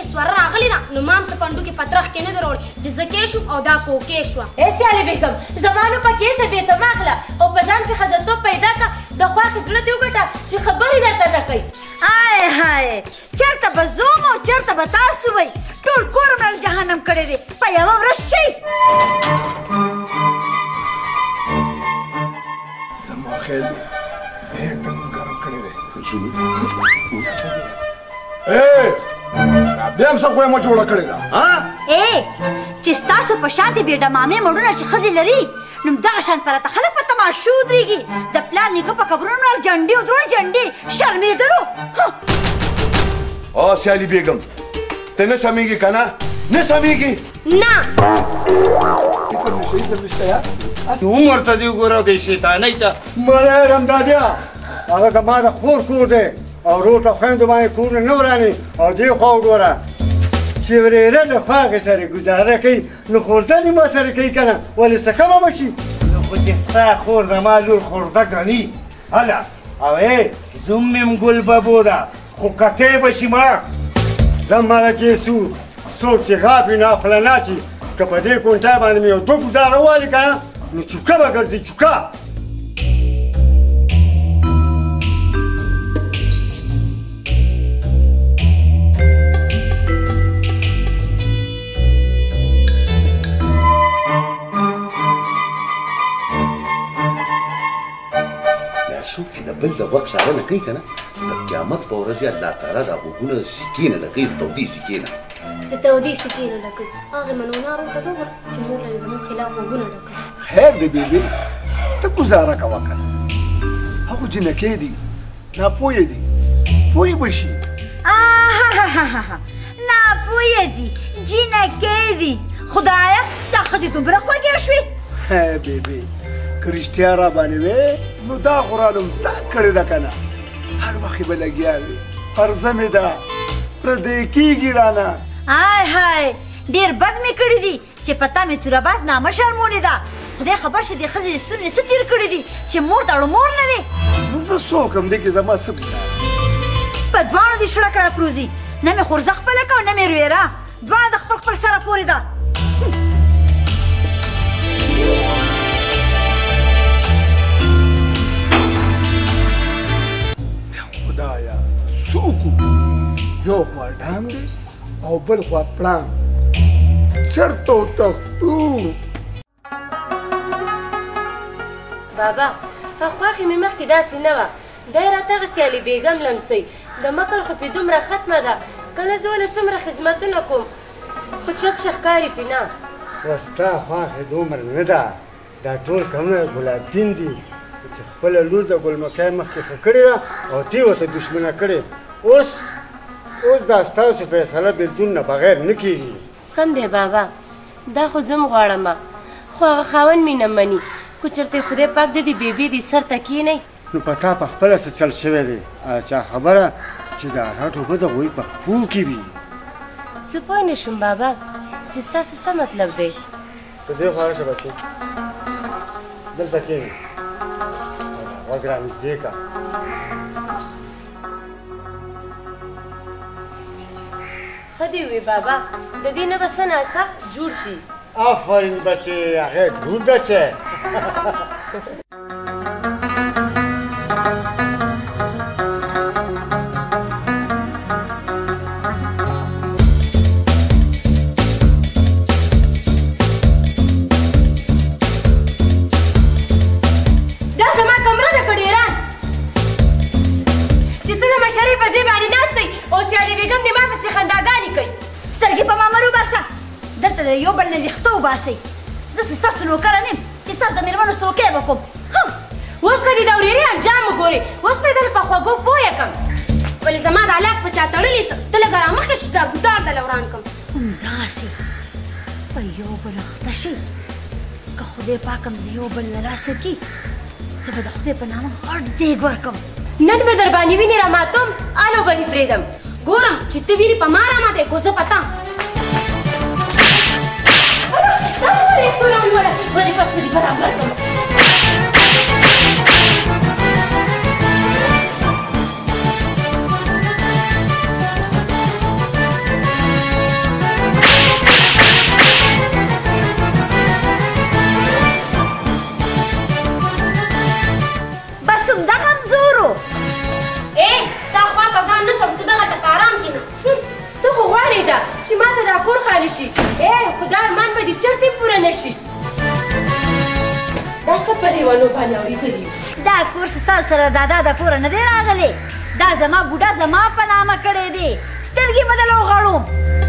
سوره راغلې ده نو ما هم څه پنډو کې پترخ کې نه درول چې زه کې شوم او دا پوکې شوه سیالې بیګم زما نو پکې څه بې څه مه اخله او په ځان کې ښځتوب پیدا کړه د خواښې زړه دې وګټه چې خبرې درته نه کوي آی های چېرته به زوم او چېرته به تاسو وئ ټول کور مړل جهنم کړی دی په یوه ورځ شئ زما خیال دی एकदम ګرم کړی دی بیا هم څه خویمه جوړه کړې ده چې ستاسو په شان دې بېډمامې مړونه چې ښځې لري نو دغه شان پراته خلک په تماشو ودرېږي د پلار نیکه په قبرونو جنډې او درون جنډې شرمېدلو او سیالي بیګم ته نه سمېږي که نه نه سمېږي نه عمر ته دې وګوره د شیطانۍ ته مړی رمدادیا هغه زما د خور کور دی او ورور ته خویندو باندې کورونه نه ورانې او دې خوا وګوره چې ورېره له خواږې سره ګزاره کوي نو خورزنې ما سره کوي که نه ولې څه کمه به شي نو خو چې ستا خور زما لور خورده ګڼي هله او زوم مې ګل ببو ده خو کتی به شي مړه زه ملکې سود څوک چې غاپي نافله ناچي که په دې کونټای باندې مې یو دو ګزاره والي که نه نو چوکه به ګرځي چوکه څوک چې د بل د غوږ څارنه کوي که نه د قیامت په ورځ یې الله تعالی دا غوږونه د سکې نه لګوي د تودې سکې نه د تودې سکې نه لګوي هغې منونارو ته ته وګوره چې مور لرې زموږ خلاف غوږونه ډکوي خیر دی بیبي ته ګزاره کوه که نه هغو جنکې دي ناپویه دي پوی به شي ناپویه دي جنکې دي خدایه دا ښځې دومره خوږې شوې بیبي که رښتیا را باندې وې نو دا خو رالم تا کړې ده که نه هر وخت به لګیا وي عرضه مې ده پردی کېږي رانه هاي هاي ډېر بد مې کړي دي چې په تا مې توره باز نامه شرمولې ده خدای خبر شه دې ښځې د ستوني څه تېر کړي دي چې مور داړو مور نه دی نو زه څوک یم دې کې زما څه ګناه په دواړو دې شړک راپروزي نه مې خورزه خپله که او نه مې رویره دواړه د خپل سره پورې ده خدایا څوک یو خوا ډام دی او بل خوا پړانګ چېرته وتښتو بابا خواښې مې مخکې داسې نه وه دی راته هغه سیالي بیګم لمسئ د مکر خو پې دومره ختمه ده که نه زه ولې څومره خدمتونه کوم خو چپ شه ښکاري پې نه خو ستا خواښې دومره نه ده دا ټول کمونه ګلابدین دي چې خپله لور د ګلمکۍ مخکې ښه کړې ده او تی ورته دشمنه کړې اوس دا ستاسو فیصله بېلتون نه بغیر نه کېږي کم دی بابا دا خو زه هم غواړم خو هغه خاوند مې نه مني که چېرته خدای پاک د دې بیبي دې سر ته کښېنئ نو په تا په خپله څه چل شوی دی چا خبره چې د هغه اوبه د هغوی په خپو کې وي زه پوه نه شوم بابا چې ستاسو څه مطلب دی په دې خوا راشه بچې دلته کښېنې غوږ رانږدې کړه ښه دې وي بابا د دې نه به څه ناڅه جوړ شي آفرین بچې هغې ګول ده چې یو بل نه ویښته وباسئ زه ستاسو نوکره نه یم چې ستاسو د مېرمنو څوکۍ به کوم اوس به دې د ورېرې انجام وګورې اوس به یې دلې په خوږو پویه کړم ولې زما دا لاس په چا تړلی ته لږه رامخکې شي دا ګودار دله وران کړم همداسې په یو بل اخته شي که خدای پاک هم د یو بل نه راسه کي زه به د خدای په نامه غټ دیګ ورکړم نن به در باندې وینې راماتوم الو به دې پرېږدم ګورم چې ته ویرې په ما راماتې کو زه په تا ولې پس دې برابر کړم خوشحاله شي خو دا ارمان به دې چېرته پوره نه شي دا څه په لیونو باندې اورېدلي دا کور ستاسو سره دادا د کوره نه دی راغلی دا زما بوډا زما په نامه کړی دی سترګې به دله وغړوم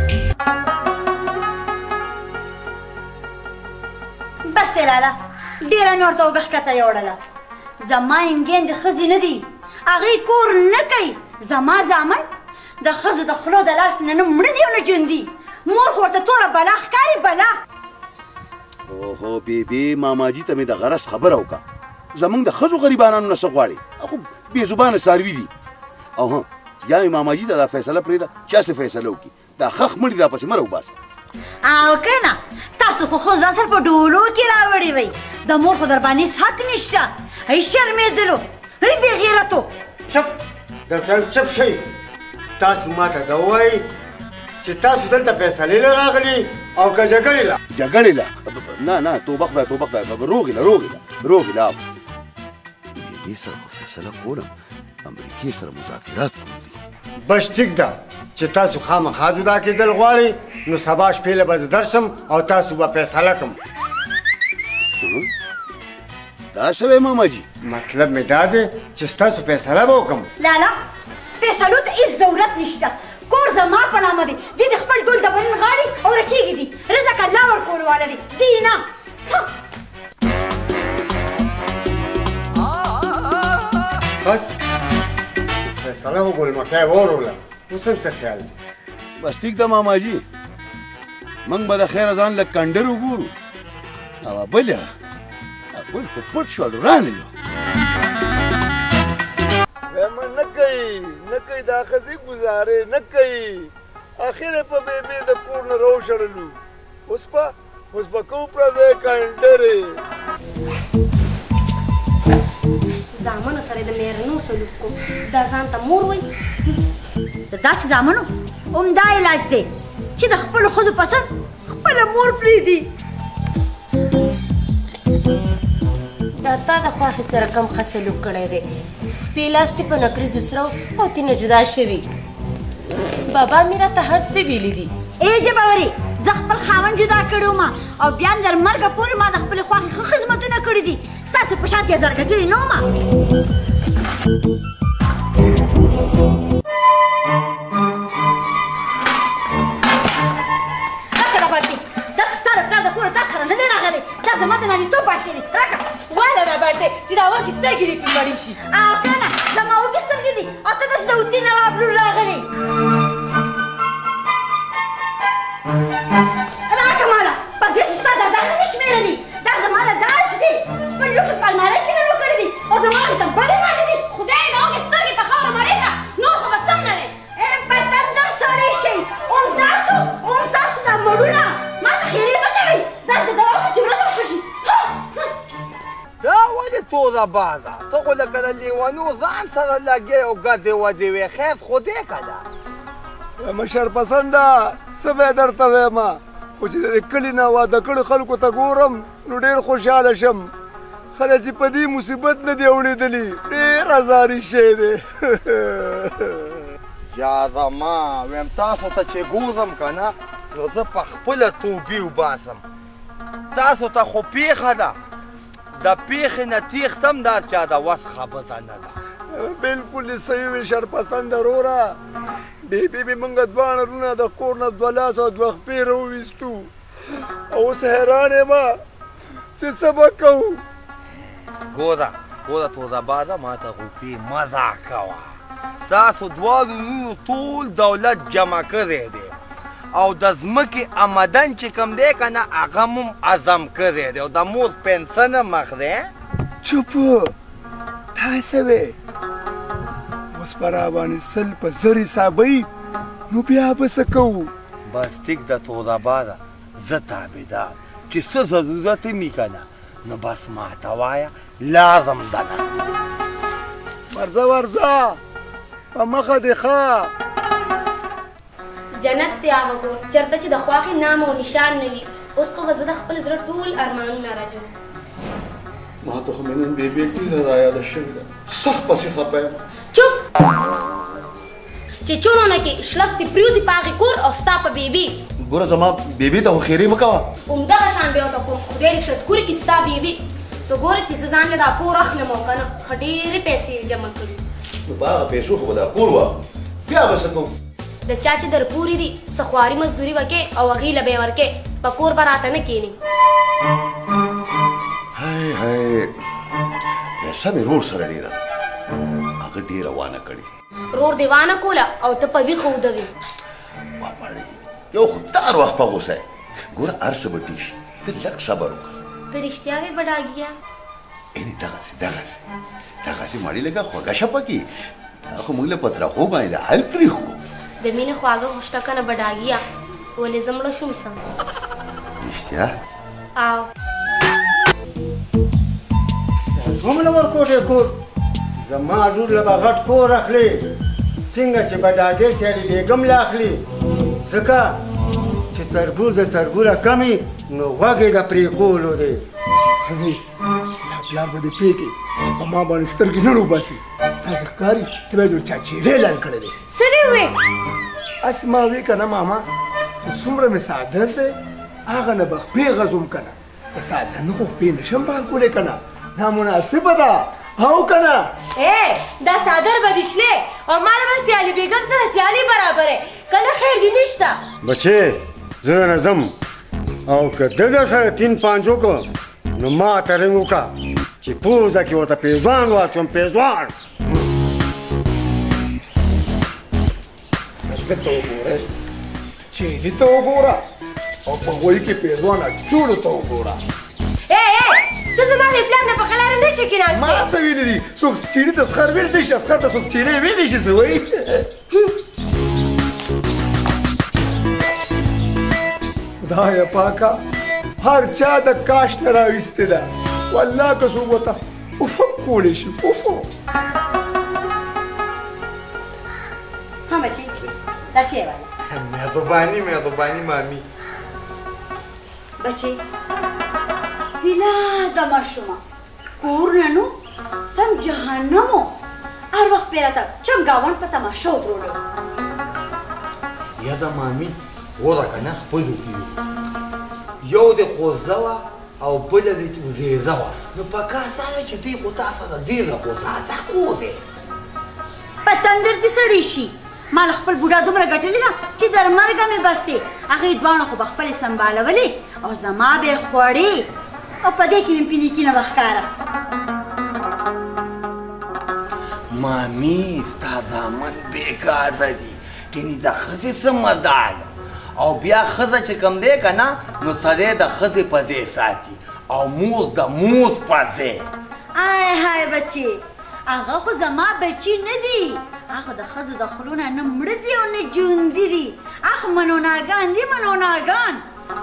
بس دی لاله ډېره مې ورته اوږه ښکته یوړله زما انګین د ښځې نه دي هغې کور نه کوي زما زامن د ښځو د خولو د لاس نه نه مړه دي او نه ژوندي مور خو ورته توره بلا ښکاري بلا اوهو بیبي ماماجي ته مې د غرض خبره وکړه زمونږ د ښځو غریبانانو نه څه غواړي خو بې زبانه څاروي دي او یا مې ماماجي ته دا فیصله پرېږده چې هسې فیصله وکړي دا خښ مړي راپسې مه راوباسه او که نه تاسو خو ښځو ځان سره په ډولو کې راوړې وئ د مور خو در باندې حق نشته ای شرمېدلو ای بې غیرتو چپ درته چپ شئ تاسو ماته دا ووایئ چې تاسو دلته فیصلې له راغلي او که جګړې له جګړې له نه توبه خدای روغې له روغې له دې سره خو فیصله کولم امریکې سره مذاکرات کوم دي بس ټیک ده چې تاسو خامخا جدا کېدل غواړئ نو سبا شپې له به زه درشم او تاسو به فیصله کړم دا څه وایې ماماجي مطلب مې دا دی چې ستاسو فیصله به وکړم لالا فیصلو ته هېڅ ضرورت نشته کور زما په نامه دی دې د خپل ټول ډبرین غاړې او رکېږي دي رزق الله ورکول والا دی دی نه بس فیصله وګورې مکۍ واوروله اوس هم څه خیال دی بس ټیک ده ماماجي موږ به د خیره ځان لږ کنډر وګورو او بله بل خو پټ شول رانلو نه کوي دا ښځې ګزارې نه کوي اخر په بیبي د کور نه راوشړلو اوس به کوو پردی کنډرې زامنو سره د مېرمنو سلوک کوم دا ځان ته مور وایي د داسې زامنو همدا علاج دی چې د خپلو ښځو پسند خپله مور پرېږدي دا تا د خوښې سره کم ښه سلوک کړی دی شپې لاس دې په نکریزو سره او تینه جدا شوي بابا مې راته هر څه ویلي دي ای جباوري زه خپل خاوند جدا کړی وم او بیا مې تر مرګه پورې ما د خپلې خوښې ښه خدمتونه کړي دي ستاسو په شان تېزار ګټلې نه ومه راکړه باټې دا ستا د پلار د کوره تا سره نه دی راغلی دا زما د نارینتوب باټکې دي راکړه واله دا باټې چې دا وږې سترګې دې پرې مړې شي او که نه زما وږې سترګې دي او ته داسې د اوتي نواب لور راغلی راکړه ماله په دې ستا دا نه دي شمېرلي دا زما د داس دي خپل لوښي په المارۍ کې مې لوکړي دي او زما هغې ته بډې مالې دي خدای د هغې سترګې په خاوره مړې ته نور خو به سم نه وې په تندر سړی شئ همداسو هم ستاسو دا مړونه ما ته خیرې مه کوئ داسې دوا وکړه چې ورځ وښه شي دا ولې توره بازه ته خو لکه د لیونو ځان سره لګې او ګدې ودې وې خیر خو دې که ده مشر پسنده څه به یې درته ویم خو چې د کلي نه واده کړو خلکو ته ګورم نو ډېر خوشحاله شم خلک چې په دې مصیبت نه دي اورېدلي ډېر ازاري شی دی یا زما ویم تاسو ته چې ګورم که نه نو زه په خپله توبې وباسم تاسو ته خو پیښه ده د پیښې نه تېښتم دا چا د وس خبره نه ده بلکل دې صحیح وې شرپسنده وروره بیبي مې موږ دواړه وروڼه د کور نه 2 لاس او 2 خپې راوویستو او اوس حیران یم چې څه به کوو ګوره توره بازه ما ته غوپې مه راکوه تاسو دواړو وروڼو ټول دولت جمع کړی دی او د ځمکې آمدن چې کوم دی که نه هغه هم عظم کړی دی او د مور پنسن هم اخلي چوپ تا څه وې اوس به راباندې 100 په 1000 حسابوي نو بیا به څه کوو بس ټیک ده توره بازه زه تابعدار چې څه ضرورت یې مې که نه نو بس ماته وایه لازم ده نه ورځه په مخه دې ښه جنت دی هغه کور چېرته چې د خواښې نام او نشان نه وي اوس خو به زه د خپل زړه ټول ارمانونه راجوړم ما ته خو مې نن بیبي ډېره رایاده شوې ده سخت پسې خفه یم چوپ چې چونونه کې شلک دې پریوزي په هغې کور او ستا په بیبي ګوره زما بیبي ته خو خیرې مه کوه همدغه شان به ورته کوم خدای دې سټکوري کې ستا بیبي ته ګوره چې زه ځان له دا کور اخلم او که نه ښه ډېرې پیسې جمع کړي نو په هغه پیسو خو به دا کور وه بیا به څه کوو د چا چې در پورې دي څه خواري مزدوري وکې او هغې له به یې ورکې په کور به راته نه کښېني هی هی پیسه مې رور سره ډېره ده هغه ډېره وانه کړې رور دې وانه کوله او ته په ویښه اوده وې وامړی یو خو دار وخت په غوسه یې ګوره هر څه به ټیک شي ته لږ صبر وکړه د رښتیا وې بډاګیا یعنې دغسې مړې لږه خوږه شه پکې دا خو موږ له پترخو باندې د حل تریخ کړو د مینې خواږه خوشټکنه بډاګیا ولې زه مړه شوم سم رښتیا او څومره ورکوټې کور زما لور له به غټ کور اخلي څنګه چې بډاګې سیالي بیګم له اخلي ځکه چې تربوز د تربوره کمي نو غوږ یې د پرېکولو دی ښځې دا پلار به دې پرېږدي چې په ما باندې سترګې نه روباسي داسې ښکاري ته به یې چا چیرې لال کړی دی څه دې وې هسې ما وې که نه ماما چې څومره مې څادر دی هغه نه به خپې غځوم که نه د څادر نه خو خپې نشم بار کولی که نه نامناسبه ده او که نه دا څادر به دې شلې او ما له به سیالي بیګم سره سیالي برابرې که نه خیر دې نشته بچې زه نه ځم او که ده در سره تین پانچ وکړه نو ما ته رنګ وکړه چې پوزه کې ورته پیزوان واچوم پیزوان ده ته وګوره چیني ته وګوره او په غوی کې پیزوان اچولو ته وګوره ته زما د پلار نه په خلاره نه شي کېناستې ما څه ویلي دي څوک چیني ته سخر ویلی شي اسخر ته څوک چینی ویلی شي څه وایي خدایه پاکه هر چا د کاش نه راویستې ده والله که څوک ورته افق کولی شي افق ها بچی دا چی والا مهرباني مامي بچی هیله د ماشومه کور نه نو سم جهنمو هر وخت پیراته چمګاون په تماشا ودرولو یاده مامي وره که نه خپلو کې یو د خوځه وه او بله د وزیزه وه نو په کار دا ده چې دوی خو تا سره ډېره خوځه دا کو دی په تندر دې سړی شي ما له خپل بوډا دومره ګټلې ده چې در مرګه مې بس دی هغې دواړه خو به خپلې سنبالولې او زما به یې خوړې او په دې کې مې پینیکینه به ښکاره مامي ستا زامن بېګازه دي یعنې د ښځې څه مدال او بیا ښځه چې کوم دی که نه نو سړی د ښځې پزې ساتي او موز د موز پزې آی های بچې هغه خو زما بچي نه دي هغه د ښځو د خولو نه نه مړه دي او نه ژوندي دي هغه منوناګان دي منوناګان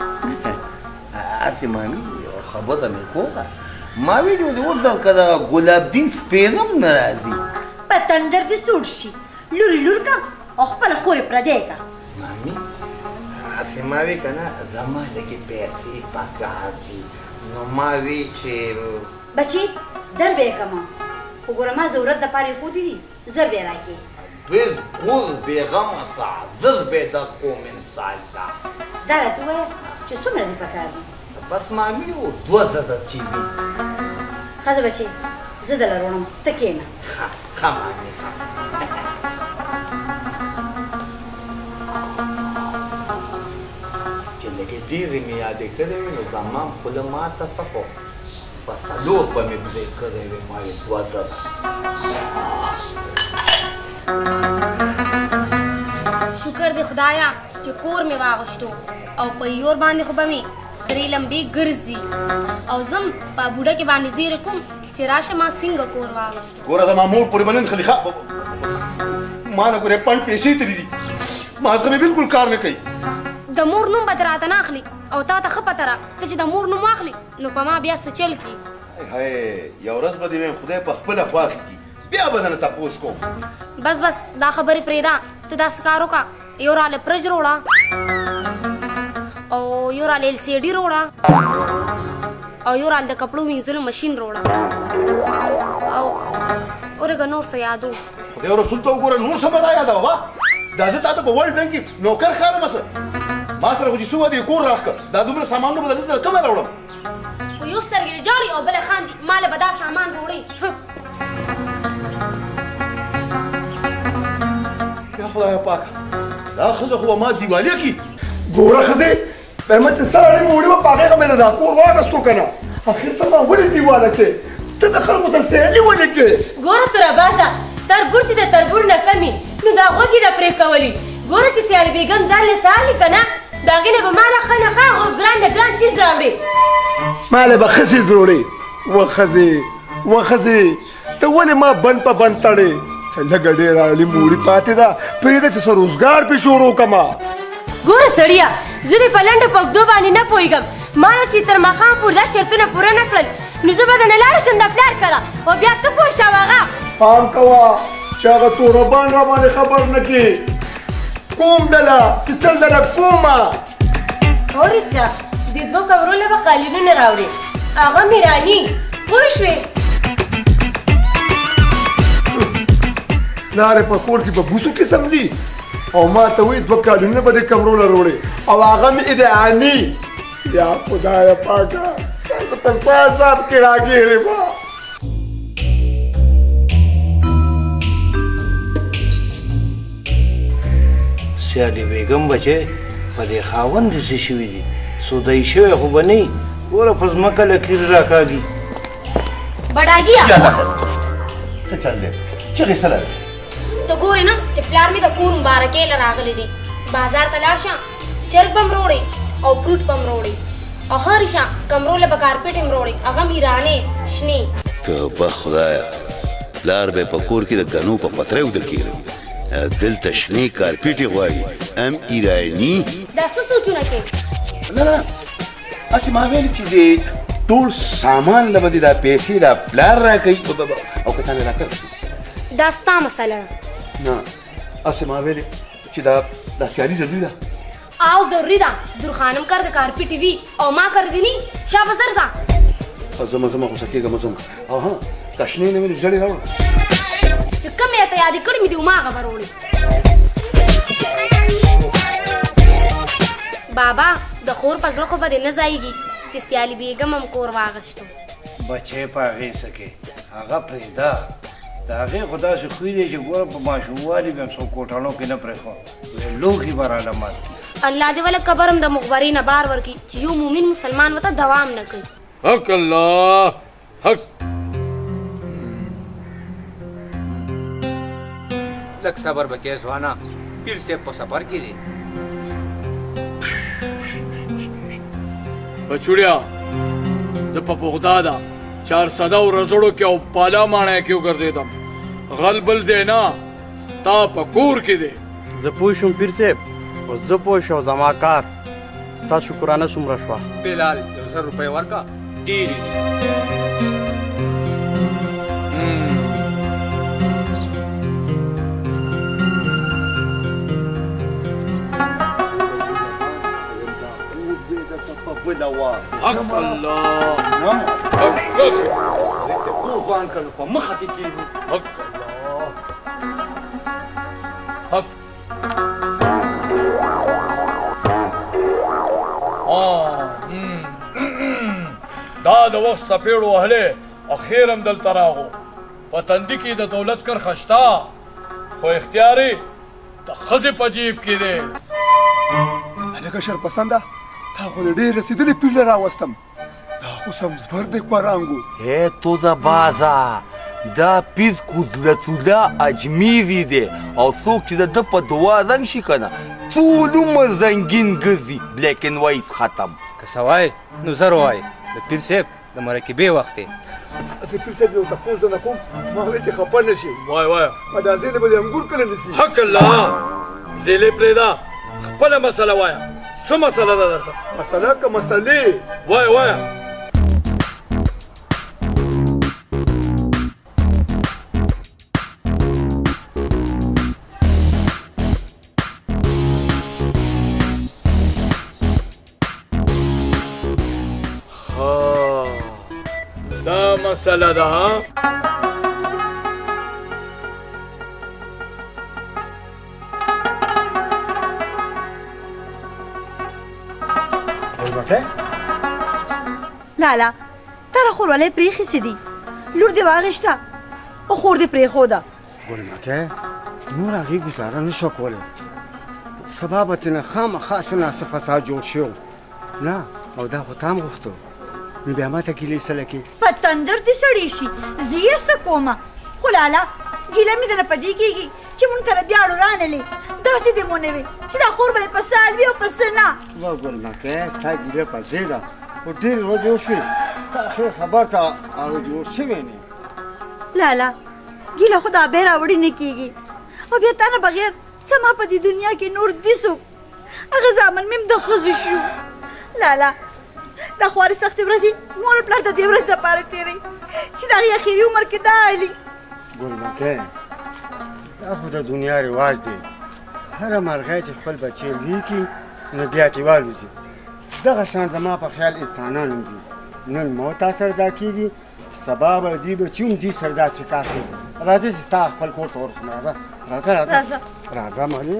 هسې مامي خبره مې کوله ما ویلي و اوس که د ګلابدین سپېرم نه راځي په تندر دې سوړ شي لوري لور کا او خپله خورې پردی کا مامي هسې ما وی که نه زما لږې پیسې پکار دي نو ما وی چې بچی در به یې کړمه خو ګوره ما ضرورت دپاره یې ښودي دي زر به یې راکړې بالکل بېغمه سه زر به در کوم انسان ته دا راته ووایه چې څومره دې پکار دي بس مامي و 2000 چې وي ښه ده بچې زه دله روڼم ته کښېنه ښه مامي ښه چې لږې ډېرې مې یادې کړې وې نو زما خوله ماته څه خو په څلور به مې بزې کړې وې ما یې 2000 شکر دې خدایا چې کور مې واغشتو او په یور باندې خو به مې سرې لمبې ګرځي او زم په بوډه کې باندې زیره کوم چې راشه ما څنګه کور واغشتو ګوره زما مور پورې بلند خلیخه ما نه ګورې پنډ پیسې ترې دي ما څخه مې بالکل کار نه کوي د مور نوم به دې راته نه اخلي او تا ته ښه پته را ته چې د مور نوم واخلي نو په ما بیا څه چل کړي هی یو ورځ به دې ویم خدای په خپله خوا کړي بیا به درنه تپوس کوم بس دا خبرې پرېږده ته داسې کار وکړه یو راله فرج روړه او یو راله ایل سی ډي روړه او یو راله د کپړو وینځلو مشین روړه او اورېږه نور څه یادو خدای رسول ته وګوره نور څه به را یادوه دا زه تا ته په ورلډ بینک کې نوکر ښکارم څه ما سره خو چې څه ودې کور راښکه دا دومره سامانونه به دلته کومه راوړم په یو سترګې جاړي او بله خاندي ما له به دا سامان روړی یا خدایه پاکه دا ښځه خو به ما دیوالې کړي ګوره ښځې احمد چې سړی موړي به په هغې مې دا کور واخیستو که نه اخر ته ما ولې دیواله کې ته د خلکو ته سیالي ولې کې ګوره توره باسه تربور چې د تربور نه کمي نو دا غوږې ده پرې کولي ګوره چې سیالي بیګم ځان له سهالي که نه د هغې نه به ما نه ښه نه ښه او ګران نه ګران چیز راوړې ما له به ښه څیز راوړې و ښځې ته ولې ما بند په بند تړې څه لږه ډېره علي موړي پاتې ده پرېږده چې څه روزګار پې شروع کړمه ګوره سړیه زه دې په لنډو پږدو باندې نه پوهېږم ما نه چې تر ماښام پورې دا شرطونه پوره نه کړل نو زه به درنه لاړه شم د پلار کره او بیا ته پوه شه هغه پام کوه چې هغه توربان را باندې خبر نه کړي کوم ډله چې چل ډله کومه اورېشه دې دوه کمرو له به قالینونه راوړې هغه میراني پوه شوې لارې په کور کې په بوسو کې سمدي او ما ته وایي دوه کالونونه به دې کمرو له راوړې او هغه مې ادعاني یا خدایه پاکه تاسو ته ستا حساب کې راګېرې ما سیالي بیګم بچې په دې خاوند داسې شوي دي سودایي شوی خو به نه وي ګوره په ځمکه لکیر راکاږي بډاګیه څه چل دی چغې څه لري ته ګورې نه چې پلار مې د کور مبارکۍ له راغلی دی بازار ته لاړ شه چرګ به م روړې او فروټ به م روړې او ښه ریشه کمرو له به کارپېټ هم روړې هغه م ایرانې شنې توبه خدایه پلار به په کور کې د ګنو په پتریو درکېږي دلته شنې کارپېټې غواړي ام ایراني دا څه سوچونه کوې نه نه هسې ما ویلې چې د ټول سامان له به دې دا پیسې دا پلار راکوي او که تا مې راکړ دا ستا مسله ده نه هسې ما ویلې چې دا سیالي ضروري ده او ضروري ده درخانم کر د کارپېټې وي او ما کر دي نی شابه زر ځه زما غوسه کېږم زما او ها که شنې نه وي نو ژړې راوړه چې کوم یې ته یادې کړې مې دي هماغه به روړې بابا د خور په زړه خو به دې نه ځایږي چې سیالي بیګم هم کور واغشتو بچې په هغې څه کې هغه پرېږده د هغې خو داسې خوی دی چې ګوره په ماشوموالي به هم څو کوټانو کې نه پرېښود لوښي به راله مات الله دې وله قبر هم د مخبرۍ نه بار ورکړي چې یو مومن مسلمان ورته دوام نه کوي حق الله حق لږ صبر وکړې ځوانه پیر صاحب په سفر کې دی بچوړیا زه په بغداده 400 ورځړو کې او پالا ماڼۍ کې وګرځېدم غل بل دی نه ستا په کور کې دی زه پوه شوم پیر صاحب اوس زه پوه شو زما کار ستا شکرانه څومره شوه بلال 1,000 روپۍ ورکړه ډېرې دي حق الله قربان کړو په مخه دې کېږو حق الله حق دا د وخت څپېړو وهلې اخیر هم دلته راغو په تندي کې د دولت کرښه شته خو اختیاري د ښځې په جیب کې دی هلکه شرپسنده تا خو د ډېر رسېدلې پیله راوستم دا خو سمزبر دی کوارانګو تو د بازا دا پیز قدرتالله اجمیری دی او څوک چې د ده په دعا رنګ شي که نه ټول عمر رنګین ګرځي بلیک اینډ وایټ ختم که څه وایې نو زر وایې د پیر صاحب د مرکبې وخت دی زه پیر صاحب یو تپوس درنه کوم ما وایي چې خفه نه شي وایه وایه دا زیلې به د انګور کله نیسي حق الله زیلې پرېږده خپله مسله وایه څه مسله ده درته مسله که مسلې وایه وایه دا مسله ده ها ګلمکه لالا تر خورولې پریخي دي لور دې واغشته او خور دې پریخوده ګلمکه نور هغې ګزاره نه شو کولی سبا به ترنه خامخا څه ناڅه فساد جوړ شو نه او دا خو تا هم غوښتو نو بیا ماته ګیلې څه لکې په تندر دې سړی شي زه یې څه کومه خو لالا ګیله مې درنه په دې کېږي چې مونږ کله بیا رانلې داسې دې مو نه وي چې دا خور به یې په سال وي او په څه نه وا ګلمکه ستا ګیله په ځای ده خو ډېرې ورځې وشوې ستا خیر خبر ته هغه جوړ شوی نه لالا ګیله خو دا بیا راوړې نه کېږي او بیا تا نه بغیر زما په دې دنیا کې نور دي څوک هغه زامن مې هم د ښځو شو لالا دا خوارې سختې ورځې مور پلار د دې ورځې دپاره تېروي چې د هغې اخري عمر کې دا علي ګلمکه دا خو د دنیا رواج دی هره مرغۍ چې خپل بچی لوی کړي نو بیا ترې والوځي دغه شان زما په خیال انسانان هم دي نن مو تا سره دا کېږي سبا به دوی بچي هم دوی سره داسې کار کوي راځه چې ستا خپل کور ته ورسم راځه راځه مالې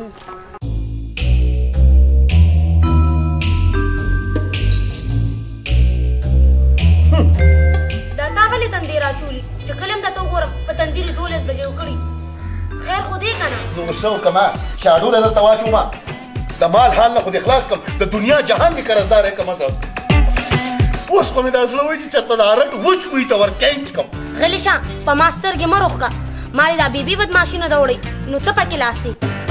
دا تا ولې تندې راچولي چې کله هم درته وګورم په تندې یې 12 بجې وکړي خیر خو دې که نه نو څه وکړمه شاډوله درته واچومه د مال حال نه خو دې خلاص کړم د دنیا جهان کې قرضدار یې کړمه زه اوس خو مې دا زړه وایي چې چېرته د هرټ وچ کوي ته ور کینچ کړم غلی شه په ما سترګې مه روښکه ما دې دا بیبي بدماشي نه ده وړی نو ته پکې لاسې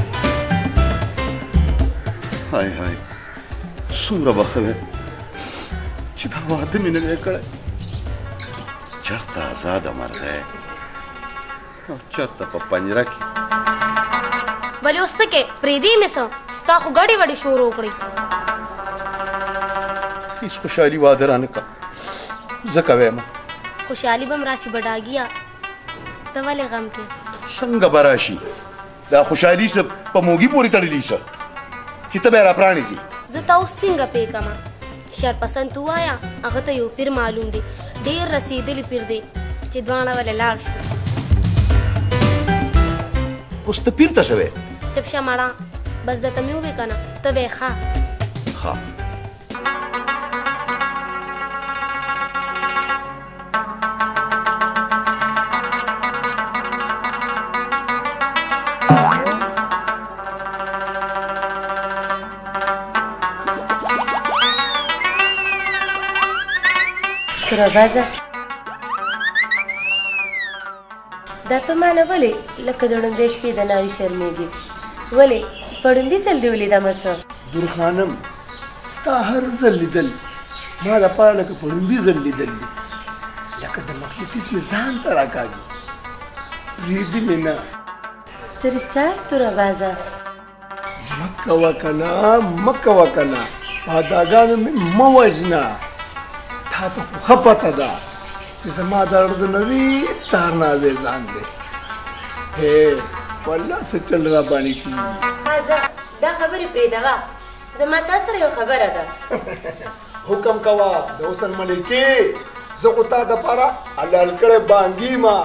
هاي هاي څومره به ښه وی چې دا واده مې نه دی کړی چېرته ازاده مرغۍ او چېرته په پنجره کې ولې اوس څه کې پرېږدې مې څه تا خو ګډې وډې شروع کړې هېڅ خوشحالي واده رانه کړه ځکه وایم خوشحالي به م راشي بډاګیه ته ولې غم کې څنګه به راشي دا خوشحالي څه په موږي پورې تړلي څه چې ته به یې راپرانیځي زه تا اوس څنګه پې کړمه شرپسند ته ووایه هغه ته یو پیر معلوم دی ډېر رسېدلی پیر دی چې دواړه ولې لاړ شو اوس ته پیر ته شوې چپ شه مړه بس درته مې ووې که نه ته به یې ښه ښه تورابازه دا ته ما نه ولې لکه د ړومبې شپې د ناوې شرمېږې ولې په ړومبي ځل دې ولیدمه څه دور خانم ستا هر ځل لیدل ما لپاره لکه په ړومبي ځل لیدل دي لکه د مقناطیس مې ځان ته راکاږي پرېږدي مې نه ته رښتیا تورابازه مه کوه که نه مه کوه که نه وعداګانو مې مه وژنه تا ته خو ښه پته ده چې زما د اړه د نوي تار ناوې ځان دی والله څه چل را باندې کېږي ښه دا خبرې پرېږدغه زما تا سره یو خبره ده حکم کوه د حسن ملکې زه خو تا دپاره حلال کړی بانګي ما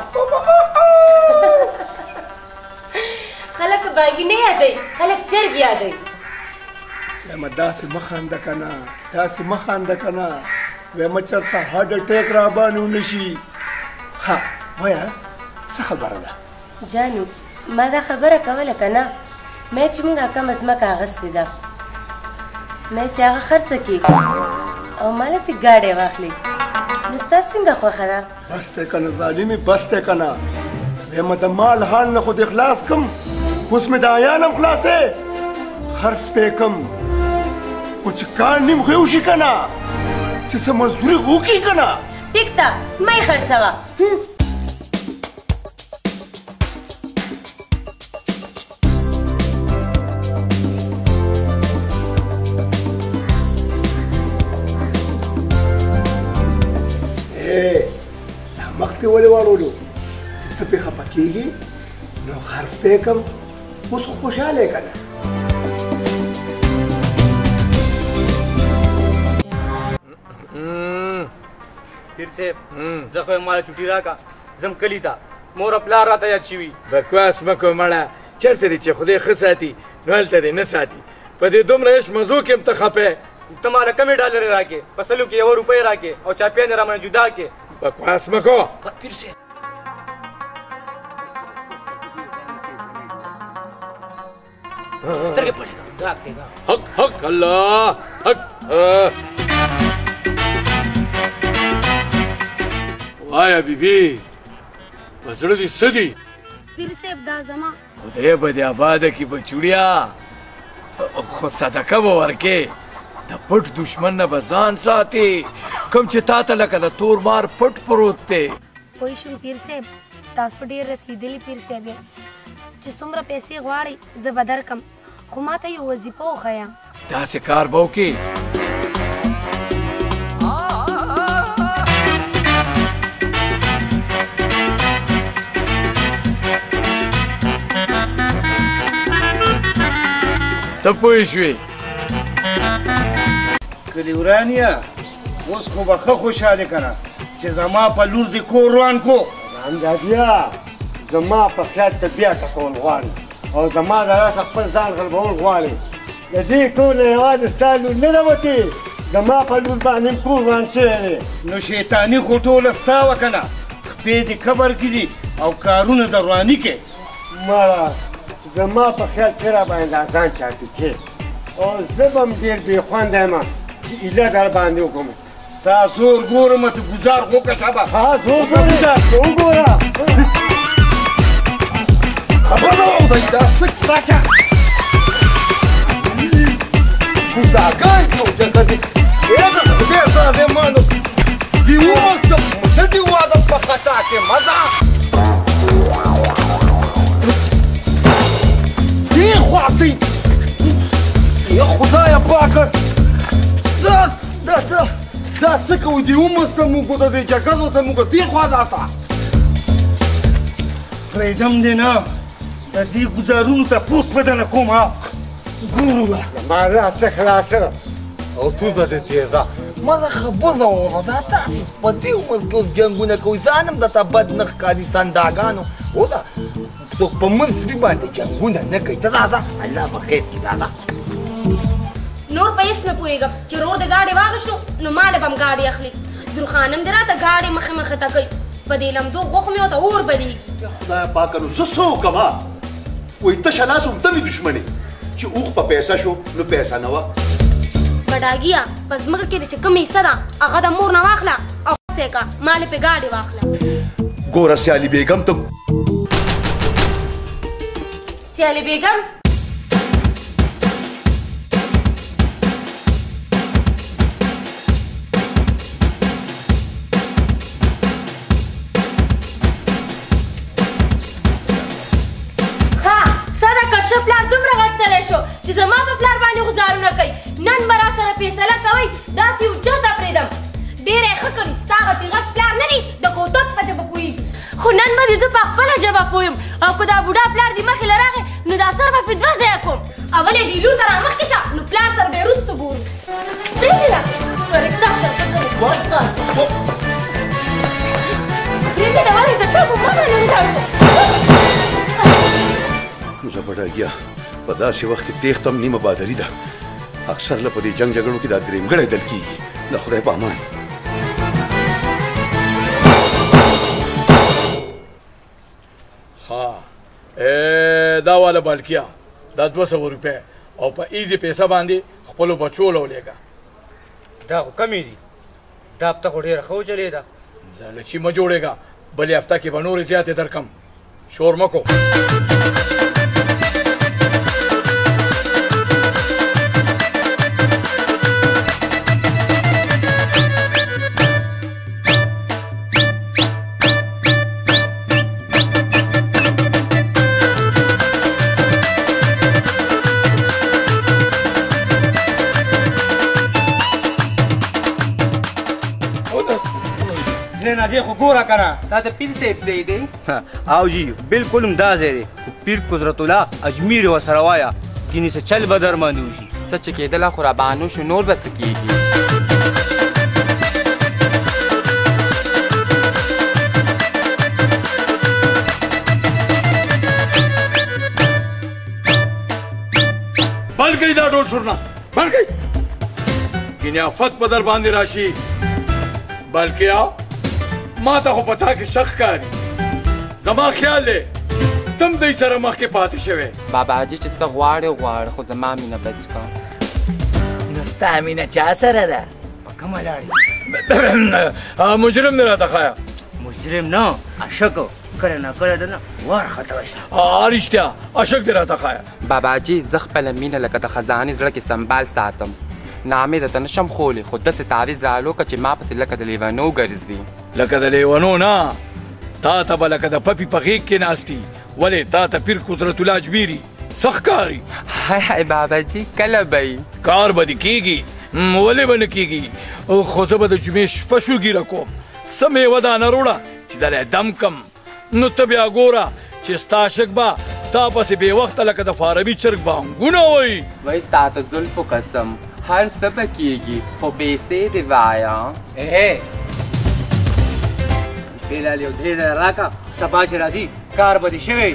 خلک بانګي نه یادوي خلک چرګ یادوي وایم داسې مه خانده که نه داسې مه خانده که نه وایم چېرته هارډ اټیک را باندې ونه شي ښه وایه څه خبره ده جانو ما دا خبره کوله که نه مې چې موږ کمه ځمکه اخیستې ده مې چې هغه خرڅه کړي او ماله پې ګاډی واخلي نو ستا څنګه خوښه ده بس دی که نه ظالمې بس دی که نه وایم د مال حال نه خو دې خلاص کړم اوس مې د عیان هم خلاصې خرڅ پې کړم خو چې کار نیم خو یې وشي که نه چې څه مزدوري وکړي که نه ټیک ده مه یې خرڅوه دا مخ دې ولې واړولو چې ته پې خفه کېږي نو خرڅ پې کړم اوس خو خوشحاله یې که نه پیر صاحب زه خو یې ماله چوټي راکړه ځم کلي ته مور او پلار راته یاد شوي بکواس مه کوه مړه چېرته دی چې خدای ښه ساتي نو هلته دی نه ساتي په دې دومره عشق مزو کې هم ته خفه ته ماله کمې ډالرې راکې په سلو کې 1 روپۍ راکې او چاپیان یې رامنه جدا کې بکواس مه کوه پیر صاحب سترګې پټې کړه ډاک دی حق حق الله حق وایا بیبي په زړه دې څه دي پیر صاحب دا زما خدای به دې آباده کړي بچوړیا خو صدقه به ورکې د پټ دشمن نه به ځان ساتې کوم چې تا ته لکه د تور مار پټ پروت دی پوه شوم پیر صاحب تاسو ډېر رسېدلي پیر صاحب چې څومره پیسې غواړئ زه به درکم خو ما ته یو وظیفه وښیه داسې کار به وکړې څه پوه شوې کلي ورانیه اوس خو به ښه خوشحالې که نه چې زما په لور دې کور روان کو رامدادیه زما په خیال ته بیا ټکول غواړي او زما د راسه خپل ځان غلبول غواړي د دې کور نه یوازې ستا لور نه ده وتې زما په لور باندې کور روان شوی دی نو شیطاني خو ټوله ستا وه که نه خپې دې قبر کې دي او کارونه د رواني کې مړه زما په خیال کې را باندې دا ځان چاپي کې او زه به هم ډېر بې خونده یم چې ایله در باندې وکړم ستا زور ګورم ته ګزار خو که شبه ها زور ګورې وګوره خبره واورئ دا څه راشه ګوزاګان یو جګه دي د خدای ظالمانو دې وموږ نه دي واده په خطا کې مزه دې خواځئ یا خدایه پاکه دا څه کوي دې وموږ موږ د دې جګدو ته موږ دې خوا داسه پرېږدم دې نه د دې ګزارونو ته پوست بدنه کوم ها ګورو لا زما راسته خلاصه او تو د دې تیزه ما دا خبره وره دا تاسو په دې عمر کې اوس جنګونه کوئ ځان هم درته بد نه ښکاري سنداګانو وده څوک په مصري باندې جنګونه نه کوي ته راځه الله په خیر کې راځه نور په هېڅ نه پوهېږم چې ورور د ګاډۍ واغېشتو نو ما له به هم ګاډۍ اخلي درخانم دې راته ګاډۍ مخې مخې ته کوي په دې لمدو غوښو مې ورته اور بلېږي خدای پاکه نو زه څه وکړم وایي تشه لاس هم ته مې دښمنې چې اوښ په پیسه شو نو پیسه نه وه بډاګیه په ځمکه کې د چې کومه حصه ده هغه د مور نه واخله او خصې کا ما لې پې ګاډۍ واخله ګوره سیالي بیګم ته سیالي بیګم پلار دومره غټسلی شو چې زما په پلار باندې غزارونه کوي نن به راسره فیصله کوئ داسې اوچته پرېږدم ډېره یې ښه کړي ستا غټې غټ پلار نه دي د کوتک په ژبه پوهېږي خو نن به دې زه په خپله ژبه پویم او که دا بوډا پلار دې مخې له راغی نو دا سر به پې دوه ځایه کوم اول یې دې لور ته رامخکې شه نو پلار سره به یې وروسته ګورو پرېږده پرېږده ولې د ټکو مه منم نو زه بډاګیا په داسې وخت کې تېښته هم نیمه بادري ده اکثر له په دې جنګ جګړو کې دا درېیمګړی دل کېږي د خدای په امان ها دا والا بلکیا دا 200 روپۍ او په ایزي پیسه باندې خپلو بچو له ولېږه دا خو کمې دي دا هفته خو ډېره ښه وچلېده لالچي مه جوړېږه بلې هفته کې به نورې زیاتې درکم شور مه کو دې خو ګوره که نه دا د پیر صاحب ځای دی او جی بلکل همدا ځای دی پیر قدرت الله اجمیر ورسره وایه کینې څه چل به در باندې وشي څه چې کېدله خو رابانو شو نور به څه کېږي بند کړئ دا ډول سورنا بند کړئ ګینې افت په در باندې راشي بلکې ما ته خو پتا کې شک ښکاري زما خیال دی تم دوی سره مخکې پاتې شوی باباجي چې څه غواړې خو زما مینه بچ کا نو ستا مینه چا سره ده په کومه لاړې مجرم نه راته ښایه مجرم نه عاشقو کله نه کله ده نه وارخطا شه رښتیا عاشق دې راته ښایه باباجي زه خپله مینه لکه د خزانې زړه کې سنبال ساتم نامې درته نشم خولی خو داسې تعویض رالو که چې ما پسې لکه د لیونو ګرځي لکه د لیونو نه تا ته به لکه د پپي په غېږ کې ناستي ولې تا ته پیر قدرت الله اجمیري څه ښکاري های باباجي کله به کار به دې کېږي ولې به نه کېږي خو زه به د جمعې شپه شوګیره کوم څه میوه دانه روړه چې دلی دم کم نو ته بیا ګوره چې ستا عاشق به تا پسې بې وخته لکه د فارابي چرګ بانګونه وایي وایي ستا ته زلفو قسم هر څه به کېږي خو پیسې دې وایه بلال یو 3000 راکه سبا چې راځي کار به دې شوی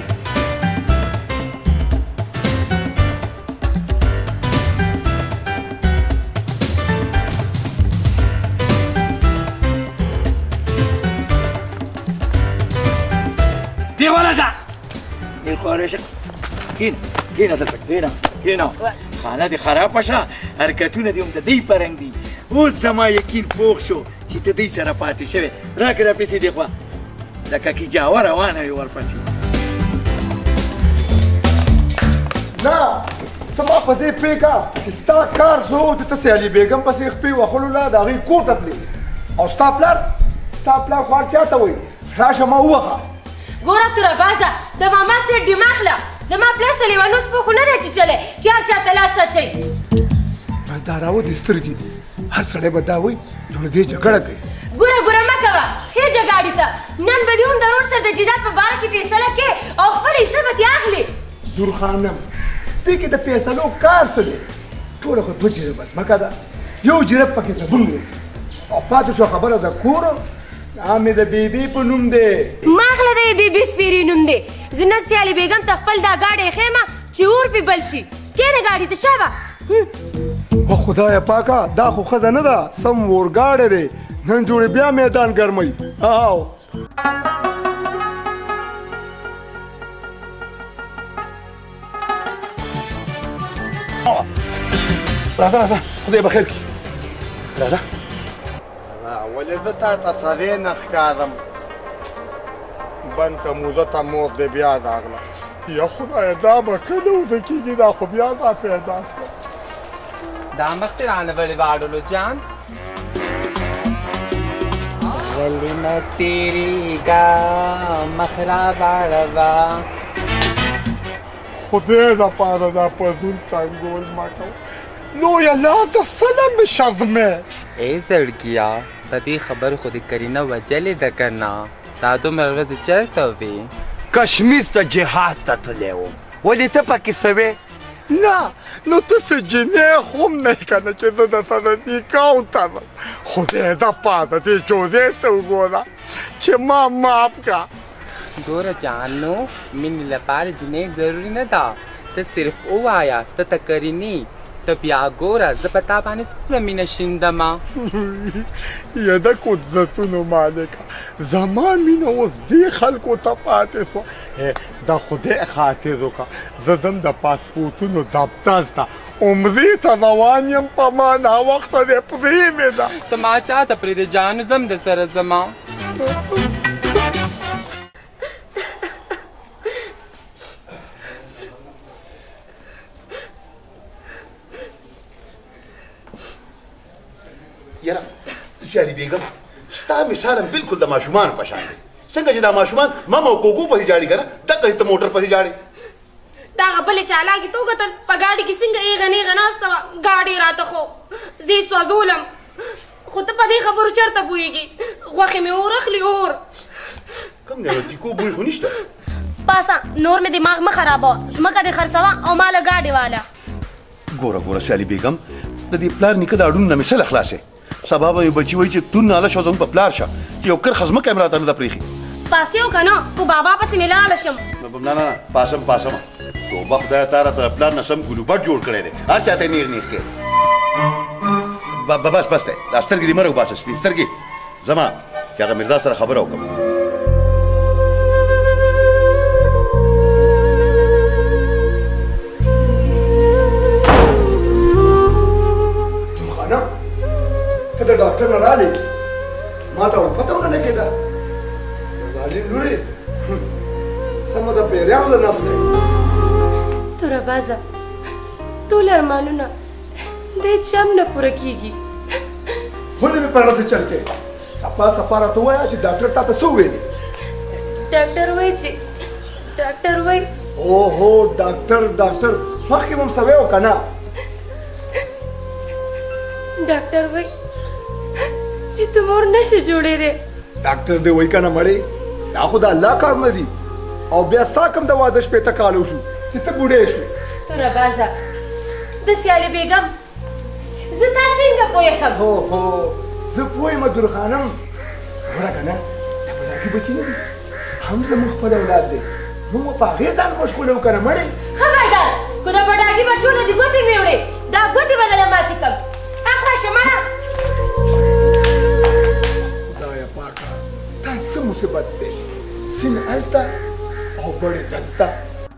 دیواله ځه دې خورشه کېنه دلته کېنه خانه دې خرابه شه حرکتونه دې هم د دې په رنګ دي اوس زما یقین پوخ شو چې ته دې سره پاتې شوې راکړه دا پیسې دې خوا لکه کیجاوه روانه وي ورپسې نه ته ما په دې پوهېږه چې ستا کار زه چې ته سیالي بیګم پسې خپې وهلو له د هغې کور ته تلې او ستا پلار خوار چا ته وایي راشه ما ووهه ګوره توره بازه د ماما سیټ دماغ له زما پلار څه لیونو سپو خو نه دی چیچلی چې هر چا ته لاس اچوي بس دا راوتې سترګې دي هر سړی به دا وایي جوړ دې جګړه کوي ګوره مه کوه خېږه ګاډي ته نن به دې هم د ورور سره د جیدات په باره کې فیصله کې او خپل حصه به دې اخلي دور خانم دې کې د فیصلو کار څه دی ټوله خو 2 جرب بس مکه ده یو جرب پکې زبون رسي او پاتې شو خبره د کور دا مې د بیبي په نوم دی ما خله د بیبي سپیري نوم دی زه نن سیالي بیګم ته خپل دا ګاډی ښیمه چې اور پې بل شي کښېنه ګاډي ته شابه او خدایه پاکه دا خو ښځه نه ده سم اورګاډی دی نن جوړې بیا میدان ګرموي او راځه خدای به خیر کړي راځه ولې زه تا ته سړی نه ښکارم بند که موزه ته مور دې بیا راغله یا خدایه دا به کله وزه کېږي دا خو بیا دا پیدا شوه دا مخکې رانه ولې واړلو جان ولې نه تېرېږه مخ را واړوه خدای دپاره دا پزون تنګول مه کوه لویه لاره څه مې شزمې ای زړګیا په دې خبرو خو دې کرینه وجلې ده که نه دا دومره ورځې چېرته وې کشمیر ته جهاد ته تللی وم ولې ته پکې څه وې نه نو ته څه جنۍ خو هم نه یې که نه چې زه درسره نکاح وتړم خدای دپاره دې جوزې ته وګوره چې ما معاف کړه ګوره جانو مینې لپاره جنۍ ضروري نه ده ته صرف ووایه ته ته کرینې ته بیا ګوره زه په تا باندې څومره مینه شیندمه یه د قدرتونو مالکه زما مینه اوس دې خلکو ته پاتې سوه د خدای خاطر وکړه زه ځم د پاسپورټونو دفتر ته عمرې ته روان یم په ما ناوخته دی پرې مې ده ته ما چا ته پرېږدې جانو ځم د سره زما یاره سیالي بیګم ستا مثال هم بالکل د ماشومانو په شان دی څنګه چې دا ماشومان ماما او کوکو پسې جاړي که نه دقه ته موټر پسې جاړي دغه بلې چالاکي ته وکتل په ګاډي کې څنګه ایغه نیغه ناسته وه ګاډي راته خو زه یې سوځولم خو ته په دې خبرو چېرته پوهېږي غوښې مې اور اخلي اور کوم دی ټیکو بوی خو نشته پاسه نور مې دماغ مه خرابوه ځمکه دې خرڅوه او ماله ګاډي واله ګوره سیالي بیګم د دې پلار نیکه د اړون نه مې څه خلاصې سبا به مې بچي وایي چې تون ناله شو زموږ په پلار شه چې یو کرښه ځمکه مې راته نه ده پرېښي پاسې و که نه خو بابا پسې مې لاړه شم نه پاسم توبه خدایه تا راته د پلار نه سم ګلوبټ جوړ کړی دی هر چا ته یې نیغ نیغ کړی بس دی دا سترګې دې مه راوباسه سپین سترګې زما چې هغه مرزا سره خبره وکړم خانم ته د ډاکټر نه رالې ما ته پته ونه لګېده ظالم لورې سمه د پیریانو د نس دی توره بازه ټول ارمانونه د چم نه پوره کیږي ولې مې پرله چل کې سپا سپا راته ووایه چې ډاکټر تا ته څه وویلې ډاکټر وایي چې ډاکټر وایي اوهو ډاکټر مخکې مو هم څه ویو که نه ډاکټر وایي چې ته مور نشې جوړېدی ډاکټر دې وایي که نه مړې دا خو د الله کار نه دي او بیا ستا کوم د واده شپېته کاله وشو چې ته بوډۍ شوې توره بازه د سیالې بیګم زه تا څنګه پوه کړم هو زه پوه یم در خانم ګوره که نه دا بلاکي بچي نه دي هم زموږ خپل اولاد دی موږ به په هغې ځان مشغوله وو که نه مړې خبردار که د بډاګي بچو نه دي ګوتې مې وړې دا ګوتې به دله ماتې کړم اخواشه مړه خدایه پاکه دا څه مصیبت دی سیند هلته او بړې دلته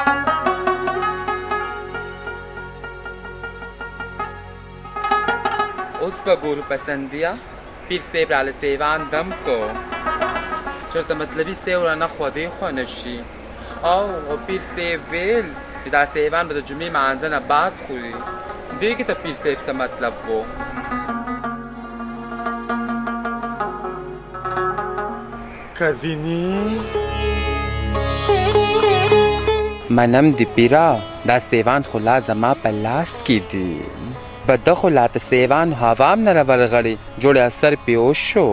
उसका गुरु पसंद दिया पीर सेब राल सेवान दम को चलता मतलबी सेवरा ना खुदे खुनशी او پیر سیب ویل چې دا سیوان به د جمعې مانځه نه بعد خوري دې کې ته پیر سیب څه مطلب و کزینی منم دی پیرا دا سیوان خو لا زما په لاس کې دي بده خو لا ته سیوان هوام نه راورغړي جوړې اثر پې وشو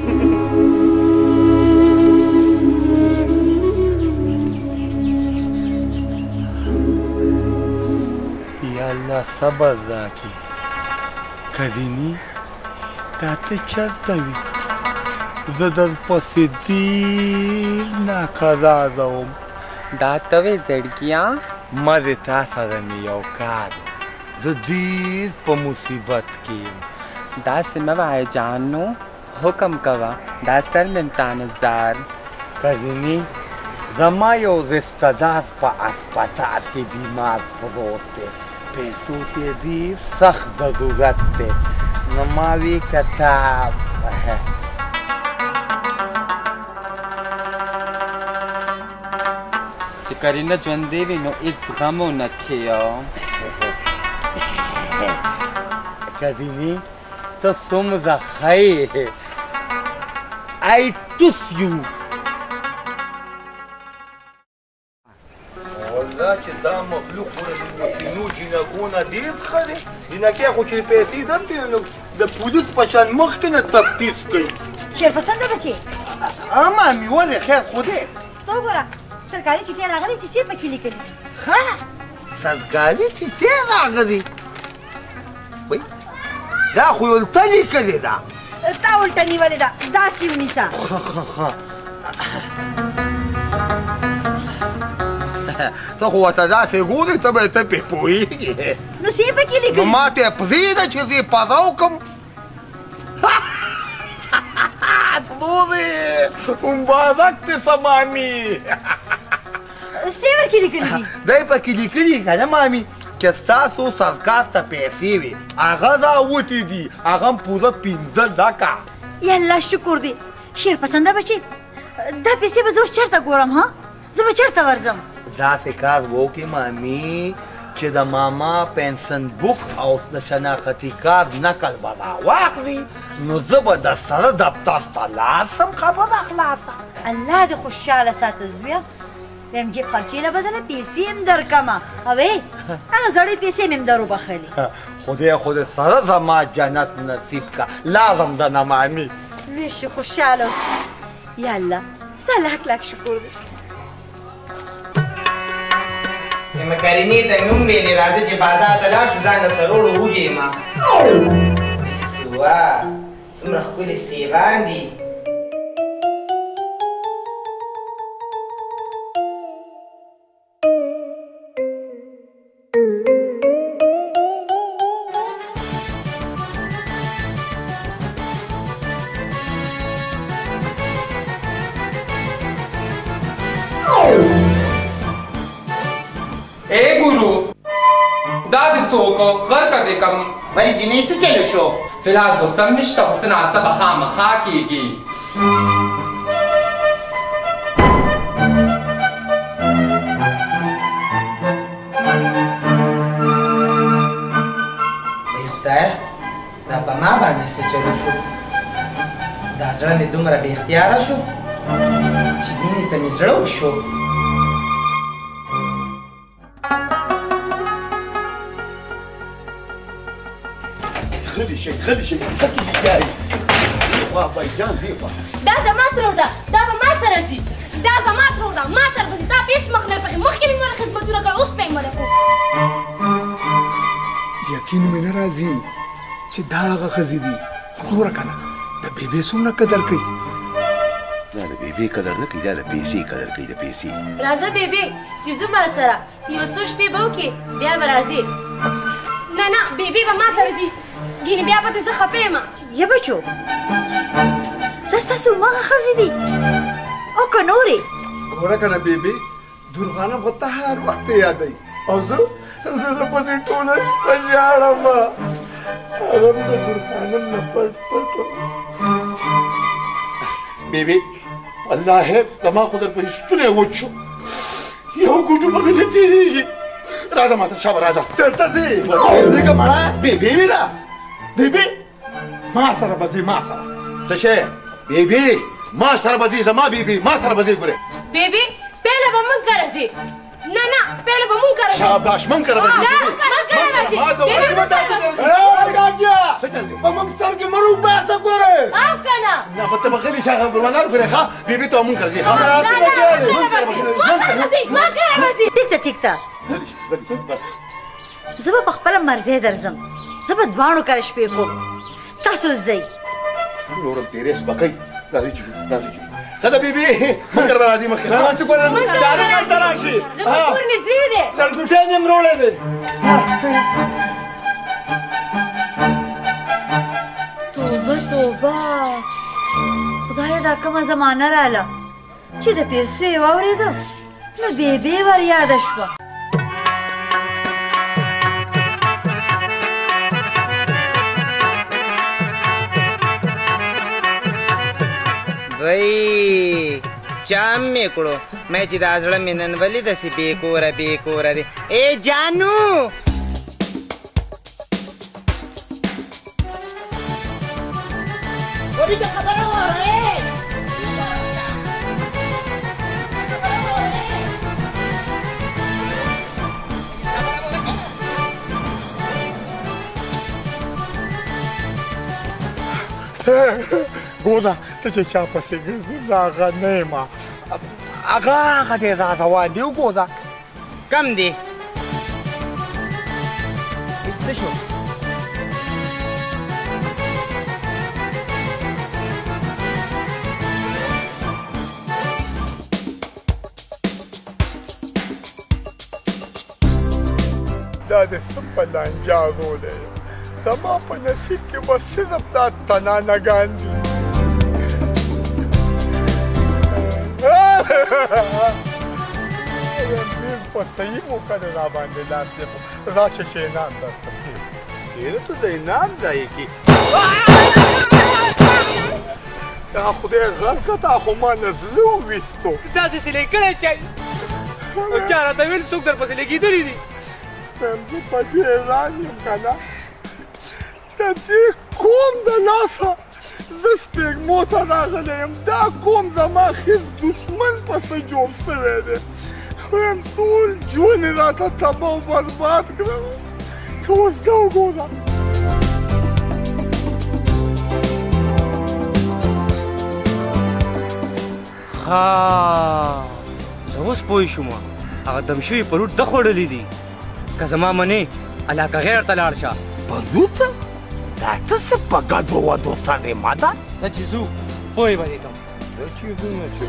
الله صبر راکړي کزینی دا ته چېرته وي زه درپسې ډېر ناقراره وم دا ته وې زړګیا مزې تا سره مې یو کار زه ډېر په مصیبت کې یم داسې مه وایه جانو حکم کوه دا سر مې امتحانزار کزینی زما یو رشته دار په اسپتال کې بیمار پروت دی پیسو ته ډېر سخت ضرورت دی نو ما وی کتاب چې کرینه ژوندی وي نو هېڅ غم ونه کښېیه کزینی ته څومره ښه یې I toss you والله چې دا مخلوق ورنو جینکونه ډېر ښه دی جینکې خو چې پیسې دلته نو د پولیس په شان مخکې نه تفتیش کوي شېرپسنده بچې مامي ولې خیر خو دی ته وګوره سرکاري چټۍ راغلې چې سیب پکې لیکلي ښه سرکاري چټۍ راغلې وایي دا خو یې الټه لیکلې ده تا الټه نیولې ده داسې ونیسه ښه ته خو ورته داسې ګورې ته به ته پرې پوهېږې نو څه یې پکې لیکلي نو ما ته یې پرېږده چې زه یې پزه وکړم سلورې مبارک دې شه مامي څه یې ورکې لیکلي دي دی پکې لیکلي که نه مامي چې ستاسو سرکار ته پیسې وي هغه راوتې دي هغه هم پوره 15 ډکه یا الله شکر دی شېرپسنده بچې دا پیسې به زه اوس چېرته ګورم ها زه به چېرته ورځم داسې کار وکړې مامي چې د ماما پنسن بوک او د شناختي کارت نقل به راواخلي نو زه به در سره دفتر ته لاړ شم خبره خلاصه الله دې خوشحاله ساته زویه ویم جیب خرچې له بدله پیسې هم درکمه اوې هغه زړې پیسې مې هم در وبخلې خدای خو دې سره زما جنت نصیب که لاړم دنه مامي ویشي خوشحاله اوسې یا الله ستا لاک لاک شکر دی مکرینې ته مې هم ویلې راځه چې بازار ته لاړ شو ځان له سروړو وږېما سوا څومره ښکلې سیبان دي څوک غر ته دې کم ولې جینۍ څه چلو شو فی الحال خو سم نشته خو څه ناڅه به خامخا کېږي وای خدایه دا په ما باندې څه چلو شو دا زړه مې دومره بې اختیاره شو چې مینې ته مې زړه وشو غلی شئ غلی شئ څه کیږي یاري خوا بایجان دې خوا دا زما ترور ده دا به ما سره ځي دا زما ترور ده ما سره به ځي تا به هېڅ مخ نه پخې مخکې مې مله خدمتونه کړه اوس به یې مله کړو یقین مې نه راځي چې دا هغه ښځې دي ګوره که نه د بیبي څومره قدر کوي دا د بیبي قدر نه کوي دا د پیسې قدر کوي د پیسې راځه بیبي چې زه ما سره یو څو شپې به وکړې بیا به راځې نه نه بیبي به ما سره ځي ګینې بیا به دې زه خفه یم یا بچو دا ستاسو مغه ښځې دي او که نورې ګوره که نه بیبي درخانم خو ته هر وخت یادوي او زه د پسې ټوله شپه ژاړم هغه م د درخانم نه پټ پټ بیبي والله زما خو در پسې ستونی وچ شو یو ګوټو به مې نه تېرېږي راځه ما سره شابه راځه چېرته ځې ورېږه مړه بیبي ویله بیبي ما سره به ځې ما سره څه شی بیبي ما سره به ځې زما بیبي ما سره به ځې ګورې بیبي پهله به موږ کره ځې نه نه پهله به مونږ کره ځو شاباش من کره به ځې ما ته وایي ما ته څه چل دی په موږ سر کې مروک باسه ګورې او که نه نه به ته به غلي شه ګروانان ګورې ښه بیبي ته مونږ کره ځې ښه ما کره به ځې ټیک ده ټیک ده زه به په خپله مرضۍ درځم زه به دواړو کره شپې کوم تاسو ځئ نورم تېرې سپکئ راځئ چې راځئ چې ښه ده بیبي مونږ کره به راځي مخکې څه ګوره جارو کلته راشي زما کور نږدې دی چلګوټی مې مروړی دی توبه توبه خدایه دا کومه زمانه راله چې د پیسو یې واورېده نو بیبي ور یاده شوه وای جام مې کړو مې چې دا زړه مې نن ولې داسې بې کوره بې کوره دی ای جانو ګوره ته چې چا پسې ګرځې زه هغه نه یم هغه دی راته روان دی وګوره کم دی څه شو دا د څه په لانجارو دی زما په نصیب کې به صرف دا تنانګان دي ډېر په صحیح موقع دی را باندې لاس دی راشه چې انعام درته کړي ډېره ته د انعام ځای کې دا خدای غر که تا خو ما نه زړه وویستو داسې سیلی کړی چای او چا راته ویل څوک در پسې لګېدلي دي زه په دې حیران یم که نه د دې قوم د لاسه زه سپېږمو ته راغلی یم دا قوم زما هېڅ دښمن پسې جوړ شوی دی ویم ټول ژوند یې راته تباه او برباد کړه ته اوس دا وګوره ها زه اوس پوه شوم هغه دم شوي پروټ ده خوړلی دي که زما منې علاقه غیر ته لاړ شه پروټ دا څه څه په ګډو وډو سره ماده ته چې ځو پوه یې به دې کړم دا چیزونه چې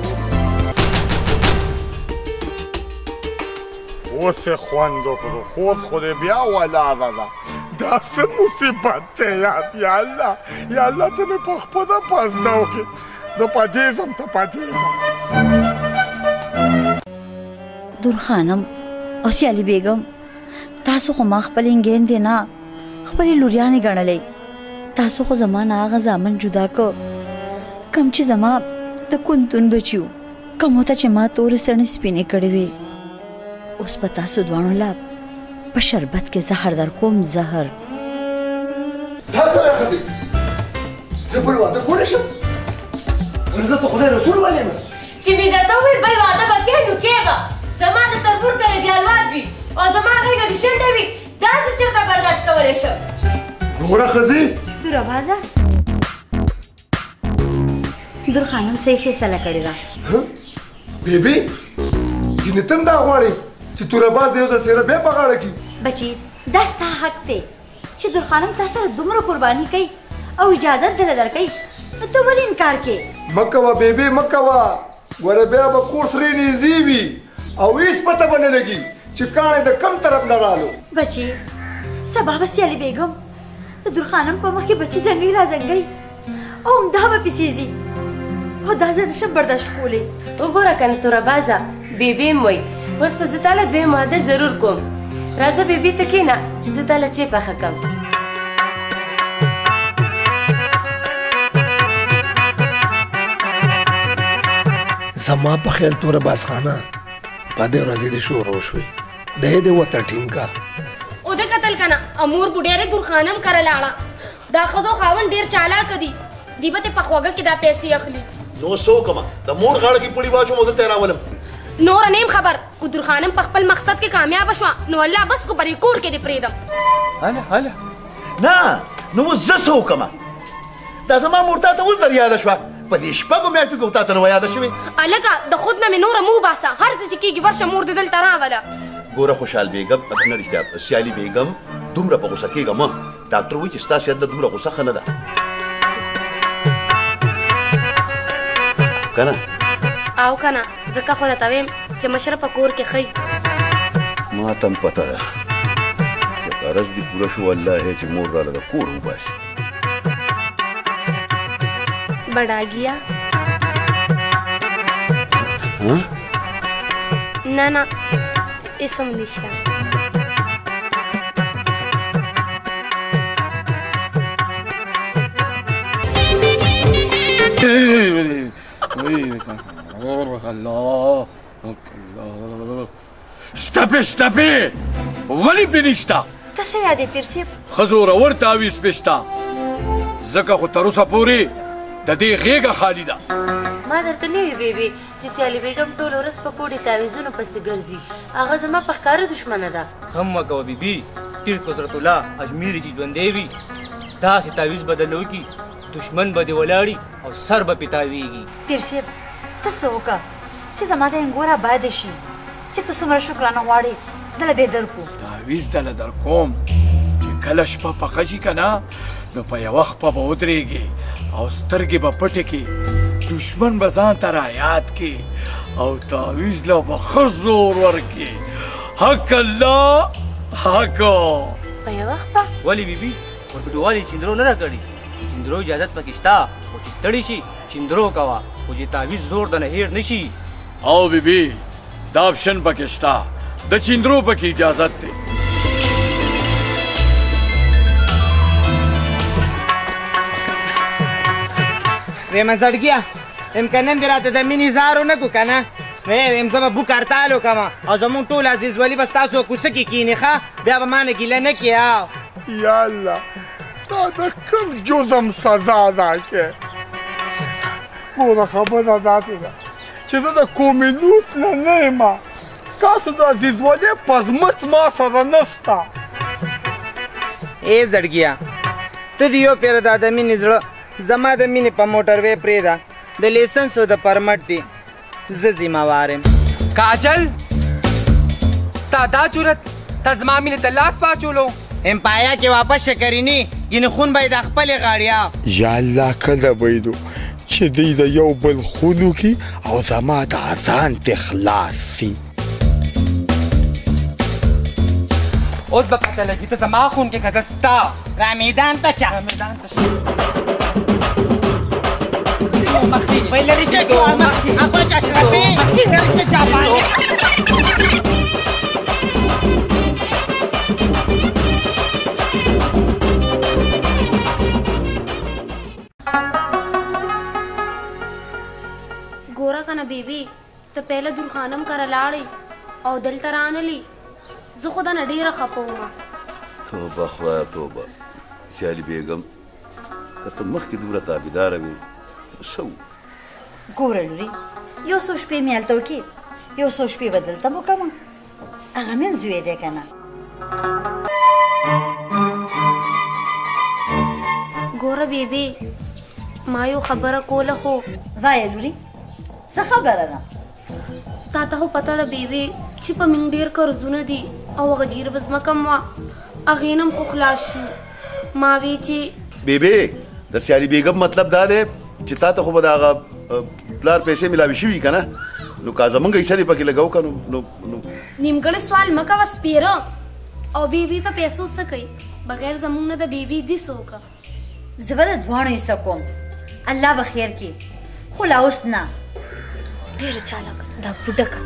اوس یې خوند وکړو خوست خو دې بیا ولاړه ده دا څه مصیبت دی یا الله یا الله ته مې په خپله پازده وکړې زه پدېږم ته پدېږم درخانم او سیالي بیګم تاسو خو ما خپلې نګیندې نه خپلې لوریانې ګڼلې تاسو خو زما نه هغه زامن جدا کو کم چې زما د کونتون بچیو کومو ته چې ما تورې ستړې سپینې کړې وې اوس په تاسو دواړو لا په شربت کې زهر در کوم زهر دا څنګه ښځې زه بل واده کولی شم ولې داسې خدای رسول ویلی مس چې مې درته وویل بل واده به کې نو کې به زما د تربور کله دیالواد وي او زما غېږه دې شنډه وي داسې چېرته برداشت کولی شم ګوره ښځې دوربازه دور خانم صحیح فیصله کړې ده بیبي جینې ته هم دا غواړې چې تورباز د یو ځل څېره بیا په غاړه کړي بچي دا ستا حق دی چې دور خانم تا سره دومره قرباني کوي او اجازت دله درکوي نو ته ولې انکار کوې مه کوه بیبي مه کوه ګوره بیا به کور سرې نیزې وي او هېڅ پته به نه لګي چې کاڼی د کم طرف نه رالو بچي سبا به سیالي بیګم د دور خانم په مخ کې بچي زنګوي رازنګوي او همدا به پسې ځي او دا زه نشم برداشت کولی وګوره کنه توربازه بیبي م وایي اوس به زه تاله دویم واده ضرور کوم راځه بیبي ته کښېنه چې زه تاله چای پخه کړم زما په خیال تورباز خانه په دې ورځې دې شروع شوې دی دې وته ټینګه او د قتل کنه امور بډیره دور خانم کړه لاړه دا خزو خاون ډیر چالاک دي دی به په خوګه کې دا پیسې اخلي نو سو کما د مور غاړه کې پړی واچو مو ته راولم نور نیم خبر کو دور خانم په خپل مقصد کې کامیاب شو نو الله بس کو پرې کور کې دی پریدم هله نه نو زه سو کما دا زما مرته ته اوس در یاد شو په دې شپږو میاشتو کې تا ته نو یاد شوې الګه د خود نه مې نور مو باسه هر څه چې کېږي ورشه مور دې دلته راوله ګوره خوشحال بیګم نه رښتیا سیالي بیګم دومره په غوسه کېږه مه ډاکټر وایي چې ستا صحت د دومره غوسه ښه نه ده که نه او که نه ځکه خو درته ویم چې مشره په کور کې ښی ما ته هم پته ده چې غرض دې پوره شو الله چې مور راله د کور وباسي بډاګیا نه نه اسم نشه شتپې ولې پې نشته ته څه یادې پیر صاحب ښځو راور تعویض پې شته ځکه خو تر اوسه پورې د دې غېږه خالي ده ما درته نه وي بیبي چې سیالي بیګم ټوله ورځ په کوډې تعویضونو پسې ګرځي هغه زما په ښکاره دښمنه ده غم مه کوه بیبي پیر قدرت الله اجمیري چې ژوندی وي داسې تعویض بدل وکړي دشمن به دې ولاړي او سر به پې تاویږي پیر صاحب ته څه وکړه چې زما د انګور آباد شي چې ته څومره شکرانه غواړې دله به درکو تعویض دله در کوم چې کله شپه پخه شي که نه نو په یوه خپه به ودرېږي او سترګې به پټې کړي دشمن به ځان ته رایاد کړي او تعویض له به ښه زور ورکړي حق الله حقو په یوه خپه ولې بیبي ورپډوالي چندرو نه ده کړي چندرو اجازت پکې شته خو چې ستړي شي چندرو کوه خو چې تعویض زور د نه هېر نه شي او بیبي دا آپشن پکې شته د چندرو پکې اجازت دی ویم زړګیا امکانن دې راته د مینې زارو نه کو که نه ویم زه به بوک هړتال وکړم او زمونږ ټول عزیز ولي به ستاسو کوڅه کې کښېني ښه بیا به ما نه ګیله نه کړي یا الله دا د کوم جزم سزا ده کې ګوره خبره داسې ده چې زه د کومې لوس نه نه یم ستاسو د عزیزولۍ پزمچ ما سره نسته ای زړګیا ته د یو پیره دا د مینې زړه زما د مینې په موټر وی پرېږده د لیسنس او د پرمټ دی زه ذمهوار یم کاجل ستا دا جرت ته زما مینې ته لاس واچولو امپایا کې واپس شکریني یعنې خون به یې د خپلې غاړیا یا الله کله به یې چې دوی د یو بل خون وکړي او زما د اذان ته خلاص سي اوس به پته لګي ته زما خون کې که زه ستا را میدان ته شه وای لرې شه جوامه اباش اشرفي لرې شه جاپاني بیبي ته پهله درخانم کره لاړې او دلته رانلې زه خو دنه ډېره خفه ومه توبه خدایه توبه سیالي بیګم که ته مخکې دومره تابعداره وې څه ګوره لورې یو څو شپې مې هلته وکړې یو څو شپې به دلته به وکړمه هغه مې زوی دی که نه ګوره بیبي ما یو خبره کوله خو وایه لورې څه خبره ده تا ته خو پته ده بیبي چې په موږ ډېر قرضونه دي او هغه جیره ځمکه م وه هغې نه م خو خلاص شو ما وی چې بیبي د سیالي بیګم مطلب دا دی چې تا ته خو به د هغه پلار پیسې ملاوي شوي که نه نو که زمونږ حصه دې پکې لګو که نو نیمګړی سوال مه کوه سپېره او بیبي په پیسو څه کوي بغیر زموږ نه د بیبي دي څه وکړه زه به د دواړو حصه کوم الله به خیر کړي خو لا اوس نه ډېره چالاکه دا بوډکه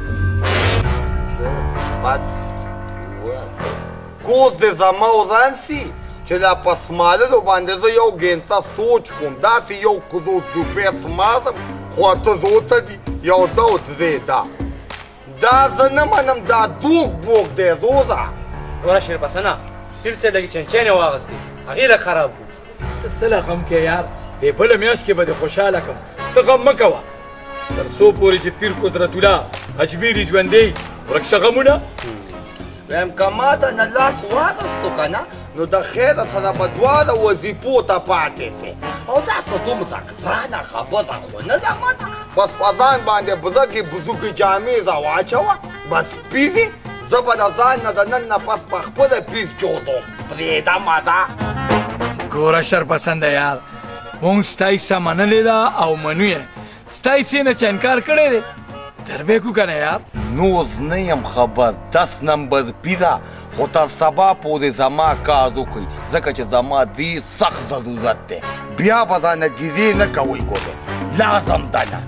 کوز د زما وران سي چې لا په سماللو باندې زه یو ګینټه سوچ کوم داسې یو کدو دوپې سمالم خو اته زوته دي یو دوت دی دا زه نه منم دا دوک بوک دی روزه ګوره شیرپسنه پیر صاحب لږې چنچنې واغستې هغې لږ خراب کړو ته څه له غم کې یار دې بله میاشت کې به دې خوشحاله کړم ته غم مه کوه تر څو پورې چې پیر قدرت الله اجمیري ژوندی ورک شه غمونه ویم که ماته نه لاس واغستو که نه نو د خیره سره به دواړه وظیفو ته پاتې سې او تاسو دومره ګرانه خبره خو نه ده منه بس په ځان باندې بزګې بزوګې جامې ځه واچوه بس پیزې زه به د ځان نه د نن نه پس په خپله پیز جوړوم پرېږده مزه ګوره شرپسنده یار مونږ ستا حصه منلې ده او منو یې ستا حصې نه چې انکار کړی دی دربېکو که نه یار نو اوس نه یم خبر 10 نمبر پیزه خو تر سبا پورې زما کار وکړئ ځکه چې زما دې سخت ضرورت دی بیا به ځانه ګیزې نه کوئ ګورې لازم ده نه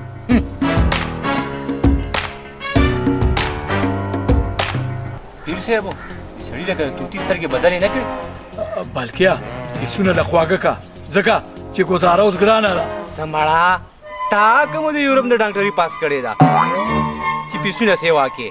پیر صاحب سړي لکه توتي سترګې بدلې نه کړې بلکې فیسونه له خواږه که ځکه چې ګزاره اوس ګرانه ده سمړه تا کومه د یورپ نه ډاکټري پاس کړې ده چې پیسونه سیوا کې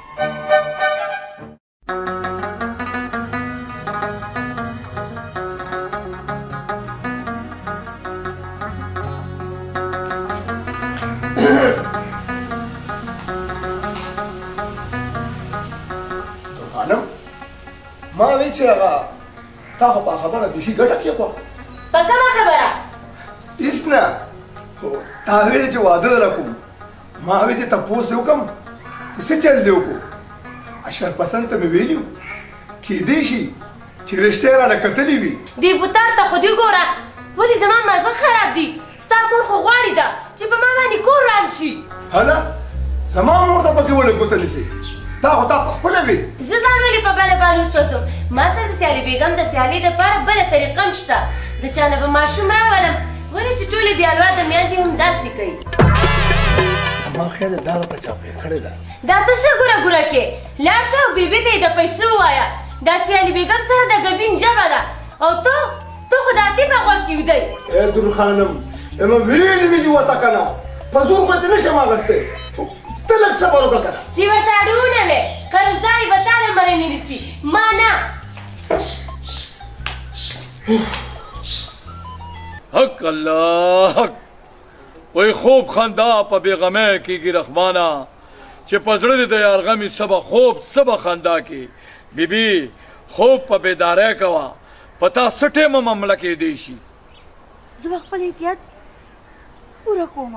خانم ما وی چې هغه تا خو په خبره بیخي ګټه کېښوه په کومه خبره هېڅ نه خو تا ویلې چې واده در کوم ما وی چې تپوس دې وکړم چې څه چل دې وکړو اشرپسند ته مې ویلي وو کیدای شي چې رشتې راله کتلې وي دې بوتار ته خو دې ګوره ولې زما مزه خراب دي ستا مور خو غواړي ده چې په ما باندې کور وران شي هله زما مور ته پکې ولې ګوته نیسې دا خو تا خپله وې زه ځان ولې په بله باندې وسوځم ما سره د سیالي بیګم د سیالۍ دپاره بله طریقه هم شته د چا نه به ماشوم راولم ولې چې ټولې بیالوا د میندې هم داسې کوي زما خیال دا راته چا پرې کړې ده دا ته څه ګوره ګوره کې لاړ شه او بیبي ته یې د پیسو ووایه دا سیالي بیګم سره د ګبین ژبه ده او ته خو د اتې په غوږ کې ویدی ای دور خانم اما ویلې مې دي ورته که نه په زور باندې نه شم اخیستی ته لږ صبر وکړه که نه چې ورته اړونه وې قرضداري به تا نه مړی نه نیسي ما نه حق الله حق وای خوب خندا په بېغمۍ کېږي رحمانه چې په زړه دې د یارغمې څه به خوب څه به خندا کې بیبي خوب په بیدارۍ کوه په تا څه ټیمه معامله کېدی شي زه به خپل احتیاط پوره کوم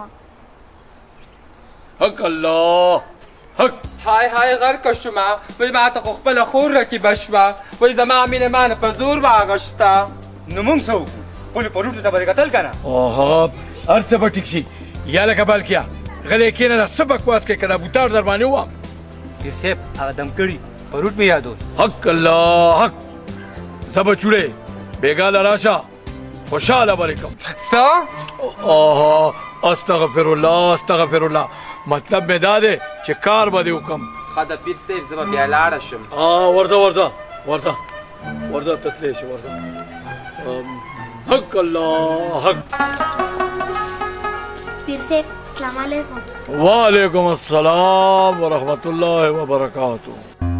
حق الله حق های های غرقه شومه وای ما ته خو خپله خور رقیبه شوه وای زما مینه ما نه په زور واغشته نو موږ څه وکړو خپلو پلوټو ته به دې کتل که نه اوهو هر څه به ټیک شي یا لکه بلکیا غلی کښېنه څه بکواس کوې که دا بوتاړ در باندې ووام پیر صاحب هغه دم کړي پروټ مې یادوي حق الله حق زه به چوړې بېګاله راشه خوشحاله به لیکم څه اوهو استغفر الله استغفر الله مطلب مې دا دی چې کار به دې وکړم ښه د پیر صاحب زه به بیا لاړه شم ورځه ورځه ورځه ورځه ته تللی شي ورځه حق الله حق پیر صاحب السلام علیکم. وعلیکم السلام ورحمۃ اللہ وبرکاتہ.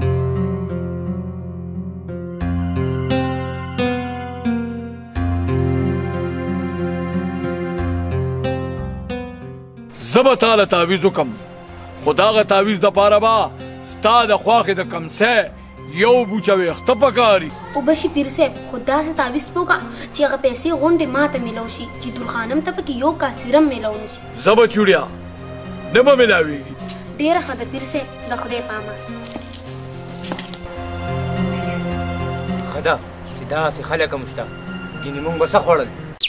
زبا تعالی تعویز وکم خو دغه تعویز دپاره به ستا د خواښې د کمسۍ یو بوچه ویښته پکاري. وبشي پیر صاحب خو داسې تعویض وکړه چې هغه پیسې غونډې ماته میلاو شي چې درخانم ته پکې یو کاسیرم میلاو نه شي. زه به چوړیا نه به میلاویږي. ډېره ښه ده پیر صاحب د خدای پامه. ښه ده چې داسې خلک هم شته ګینې مونږ به څه خوړل.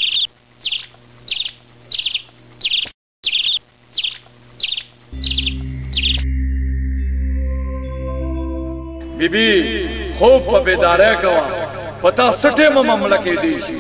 بیبي خوب په بیداری کوه په تا څه ټیمه معامله کیدی شي.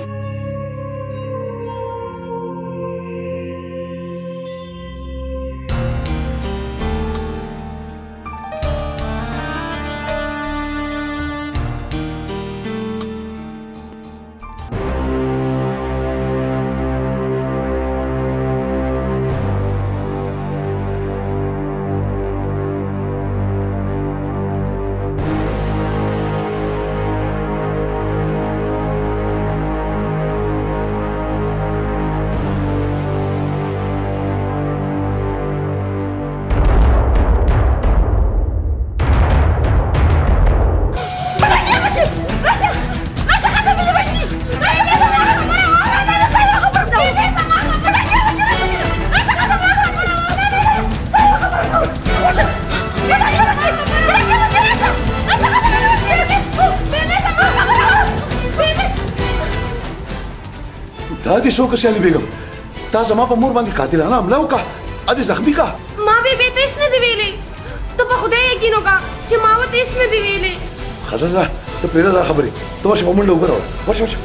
دا دې څوک سیالي بیګم تا زما په مور باندې قاتلانه حمله وکړه ا دې زخمي کا ما بیبي ته هیڅ نه دی ویلي. ته په خدای یقین وکړه چې ما ورته هیڅ نه دی ویلي. ښځه ده ته پرېږده دا خبرې ته ورشه په منډه اوبه راوړه ورشه ورشه.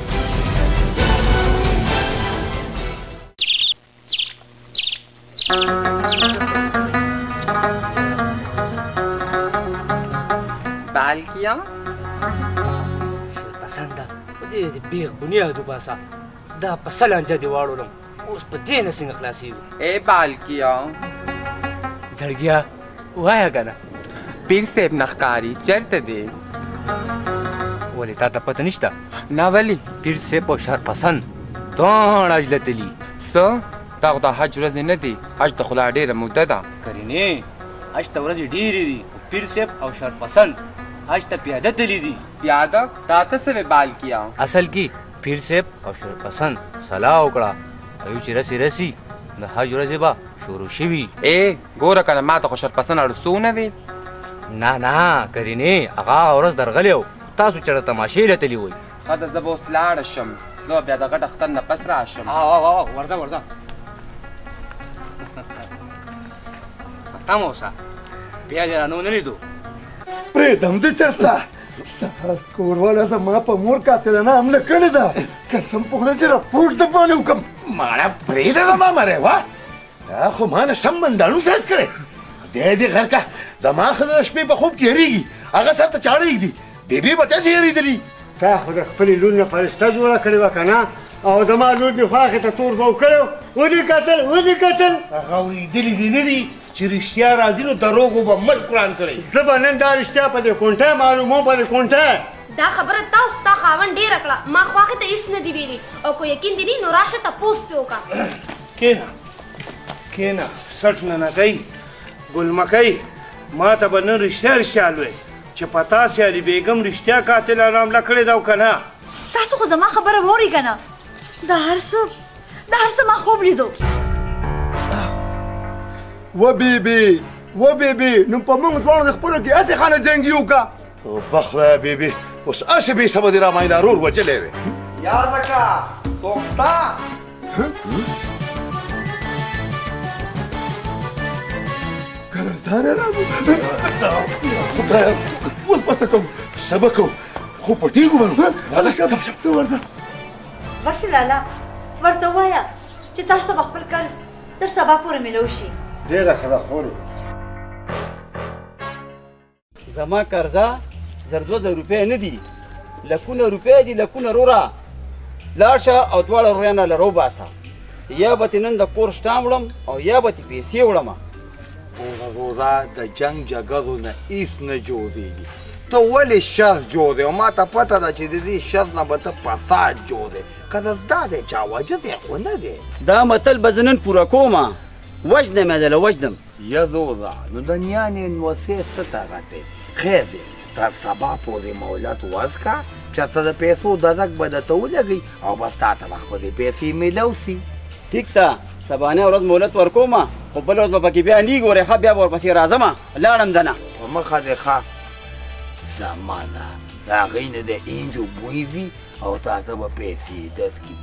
بالکیا پسنده په دې د بیغ بنیاد وباسه دا په سلانجه دې واړولم اوس په دې نه څنګه خلاصېږو. ای بالکیا زړګیا وایه که نه پیر صاحب نه ښکاري چېرته دی؟ ولې تا ته پته نشته؟ نه ولې؟ پیر صاحب او شرپسند دواړه حج له تلي. څه؟ دا خو د حج ورځې نه دي حج ته خو لا ډېره موده ده. کرینې حج ته ورځې ډېرې دي پیر صاحب او شرپسند حج ته پیاده تلي دي. پیاده؟ تا ته څه وې بالکیا؟ اصل کې پیر صاحب او شرپسند صلاح وکړه او چې رسي د حج ورځې به شروع شوي. ای ګوره که نه ما ته خو شرپسند اړسو نه ویل. نه نه کرینې هغه ورځ درغلی و تاسو چېرته تماشې لتلي وئ. ښه ده زه به اوس لاړه شم زه به بیا د غټ اختر نه پس راشم. ورځه ورځه تم اوسه بیا دې رانه ونه لیدو. پرېږدم دې چېرته ستا کورواله زما په مور قاتلانه حمله کړې ده قسم په خدای چې راپورټ د باندې وکړم. ماړه پرېږده زما مرې وا دا خو ما نه سم منډانو ساز کړی دی دې غر که زما ښځه د شپې په خوب کې هېرېږي هغه سر ته چاړه ږدي بیبي به تاسې هېرېدلي. تا خو د خپلې لور نه فرشته جوړه کړې وه که نه او زما لور دې خواښې ته تور به وکړی ودې کتل هغه ویدلي دې نه دي چې رښتیا راځي نو دروغو به ملک وران کړی. زه به نن دا رښتیا په دې کونټه معلوموم په دې کونټه. دا خبره تا او ستا خاوند ډېره کړه ما خواښې ته هیڅ نه دي ویلي او که یقین دې نه نو راشه تپوس دې وکړه. کېنه سټ نه کوي ګلمکۍ ما ته به نن رښتیا لوی چې په تا سیالي بیګم رښتیا قاتلانه حمله کړې ده او که نه. تاسو خو زما خبره واورئ که نه دا هر څه ما خوب لیدو. و بیبي نو په موږ دواړو د خپلو کې هسې خانه جنګي وکړه. توبه خدایه بیبي اوس هسې بې سبه دې را ماینه رور وجلی وې. یاده که څوک شته؟ قرضداره راغلو. خدایه اوس بسته کوم سبق کوو خو پټېږو به نو. ورشه لالا ورته ووایه چې تاسو ته به خپل قرض تر سبا پورې میلاو شي. ډېره ښه ده خورې زما قرضه زر 2000 روپۍ نه دي لکونه روپۍ دي لکونه روره لاړ شه او دواړه رویانه له راوباسه یا به نن د کور شټام وړم او یا به پیسې وړم. روزا د جنگ جګړو نه هیڅ نه جوړېږي. ته ولې شر جوړې او ما ته پته ده چې د دې شر نه به ته فساد جوړې. که د زده دی چا وجه دی خو نه دی. دا متل به زه نن پوره کوم. وجدم یې دله وجدم. یا روزا نو د نیانې نوسې څه دغه دی خیر دی تر سبا پورې مهلت وځکه چېرته د پیسو دزک به درته ولګوي او بس تا ته به خپلې پیسې میلو سي. ټیک ده سبانۍ ورځ مهلت ورکوم خو بله ورځ به پکې بیا نه ګورې ښه بیا به ورپسې راځم لاړم دنه په مخه دې ښه زمانه د هغې نه د انجو بوی ځي او تاته به پیسې درکړي.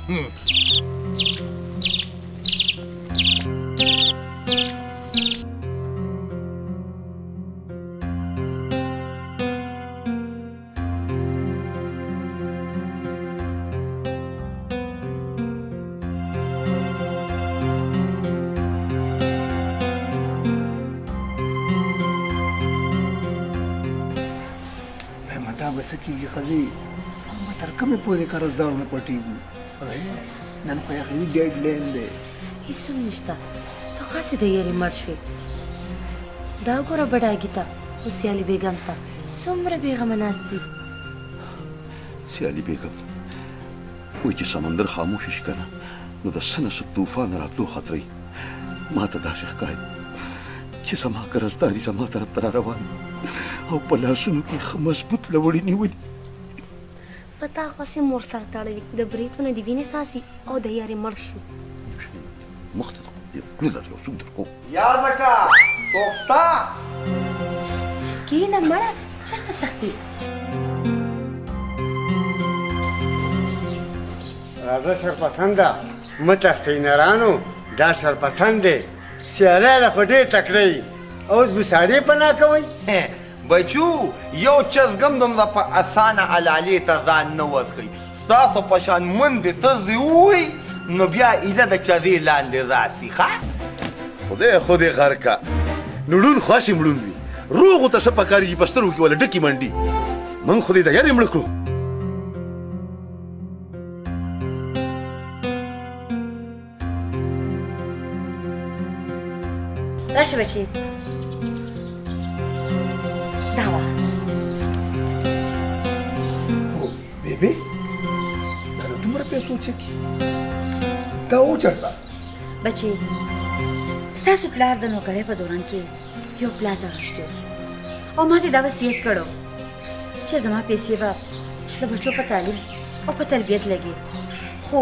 بس کېږي ښځې ما تر کومې پورې قرضدار نه پټېږو. نن خو اخري ډیډ لاین دی. هېڅ هم نشته ته خاصې د یارې مړ شوې. دا ګوره بډاګي ته خو سیالي بیګم ته څومره بېغمه ناست دي. سیالي بیګم وایي چې سمندر خاموشه شي که نه نو د څه نه څه طوفان راتلو خطرې ما ته داسې ښکاري چې زما قرضداري زما طرف ته را روان او په لاسونو کې ښه مضبوط لوړې نیولي. په تا خواسې مور سر تړلي د برېتونه د وینې ساسي او د یارې مړ شو. مخ ته پرېږده یو څوک در کوم. یاده که څوک شته؟ کښېنه مړه چېرته تښتې؟ راځه سرپسنده مه تښتئ نرانو دا سرپسند دی. سیالی ده خو ډېر تکړه یي اوس بوساړې پناه کوئ. بچو یو چزګم دومره په اسانه علالې ته ځان نه ورکوي. ستاسو په شان مندې ترزې ووایي نو بیا ایله د چزې لاندې راسي ښه. خدای غر کا نړون خاصې مړون وي روغو ته څه پکار دي په سترګو کې ولا ډکې منډي موږ خدای د یارې مړه کړو. راشه بچې دا وخت بیبي دا نو دومره پیسو چکي دا وچرته بچې ستاسو پلار د نوکرۍ په دوران کې یو پلاټ اخیستی او ما ته دا وصیت کړو چې زما پیسې به د بچو په تعلیم او په تربیت لګي. خو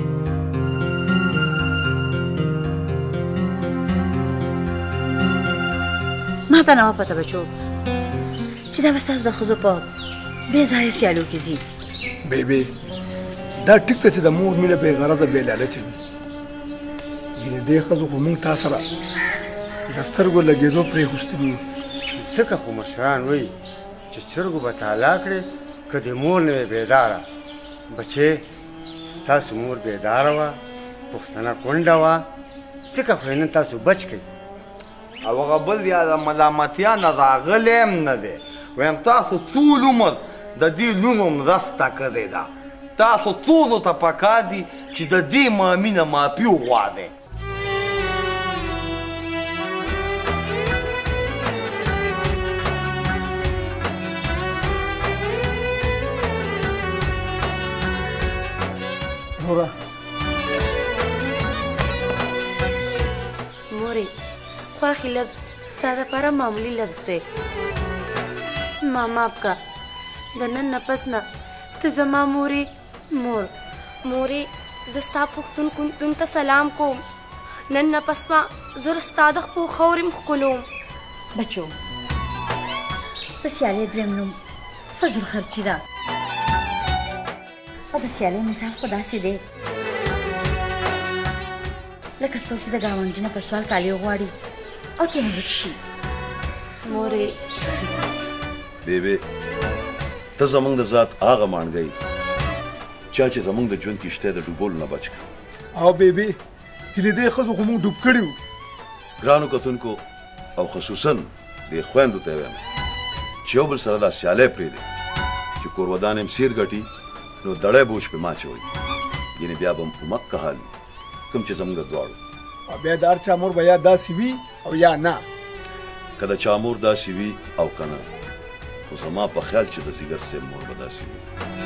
ما ته نه وه پته بچو چې دا به ستاسو د ښځو په بې ځایه سیالو کې ځي. بیبي دا ټیک ته چې د مور مینه بې غرضه بې لالچه وي ګینې دې ښځو خو موږ تا سره د سترګو لګېدو پرېښوستي دي. ځکه خو مشران وایي چې سترګو به تالا کړې که د مور نه وې بیداره. بچې ستاسو مور بیداره وه پښتنه کونډه وه ځکه خو یې نن تاسو بچ کړئ. او هغه بل یا د ملامتیا نه راغلی هم نه دی. ویم تاسو ټول عمر د دې لوڼو مرسته کړې ده. تاسو ټولو ته پکار دي چې د دې مامي نه معافي وغواړئ. نوره مورې خواخي لفظ ستا دپاره معمولي لفظ دی. ما معاف که د نن نه پس نه ته زما مورې مور. مورې زه ستا پښتون کلتون ته سلام کوم. نن نه پس به زه ستا د خپو خاورې م ښکلوم. بچو د سیالۍ درېیم نوم فضل خرچي ده او د سیالۍ مثال خو داسې دی لکه څوک چې د ګاونډي نه په سوال کالي وغواړي او ترې ورک شي. مورې بیبي ته زموږ د ذات هغه ماڼګۍ چا چې زموږ د ژوند کښتۍ د ډوبولو نه بچ کړه. او بیبي ګینې دې ښځو خو موږ ډوب کړي وو. ګرانو کتونکو او خصوصا دې خویندو ته وایم چې یو بل سره دا سیالۍ پرېږدئ چې کور ودان یې سیر ګټي نو دړی بوش پې ما اچوئ. یعنې بیا به په مکه حال وي کوم چې زموږ د دواړو او بیا د هر چا مور به یا داسې وي او یا نه که د چا مور داسې وي او که نه خو زما په خیال چې د ځیګر صاحب مور به داسې وي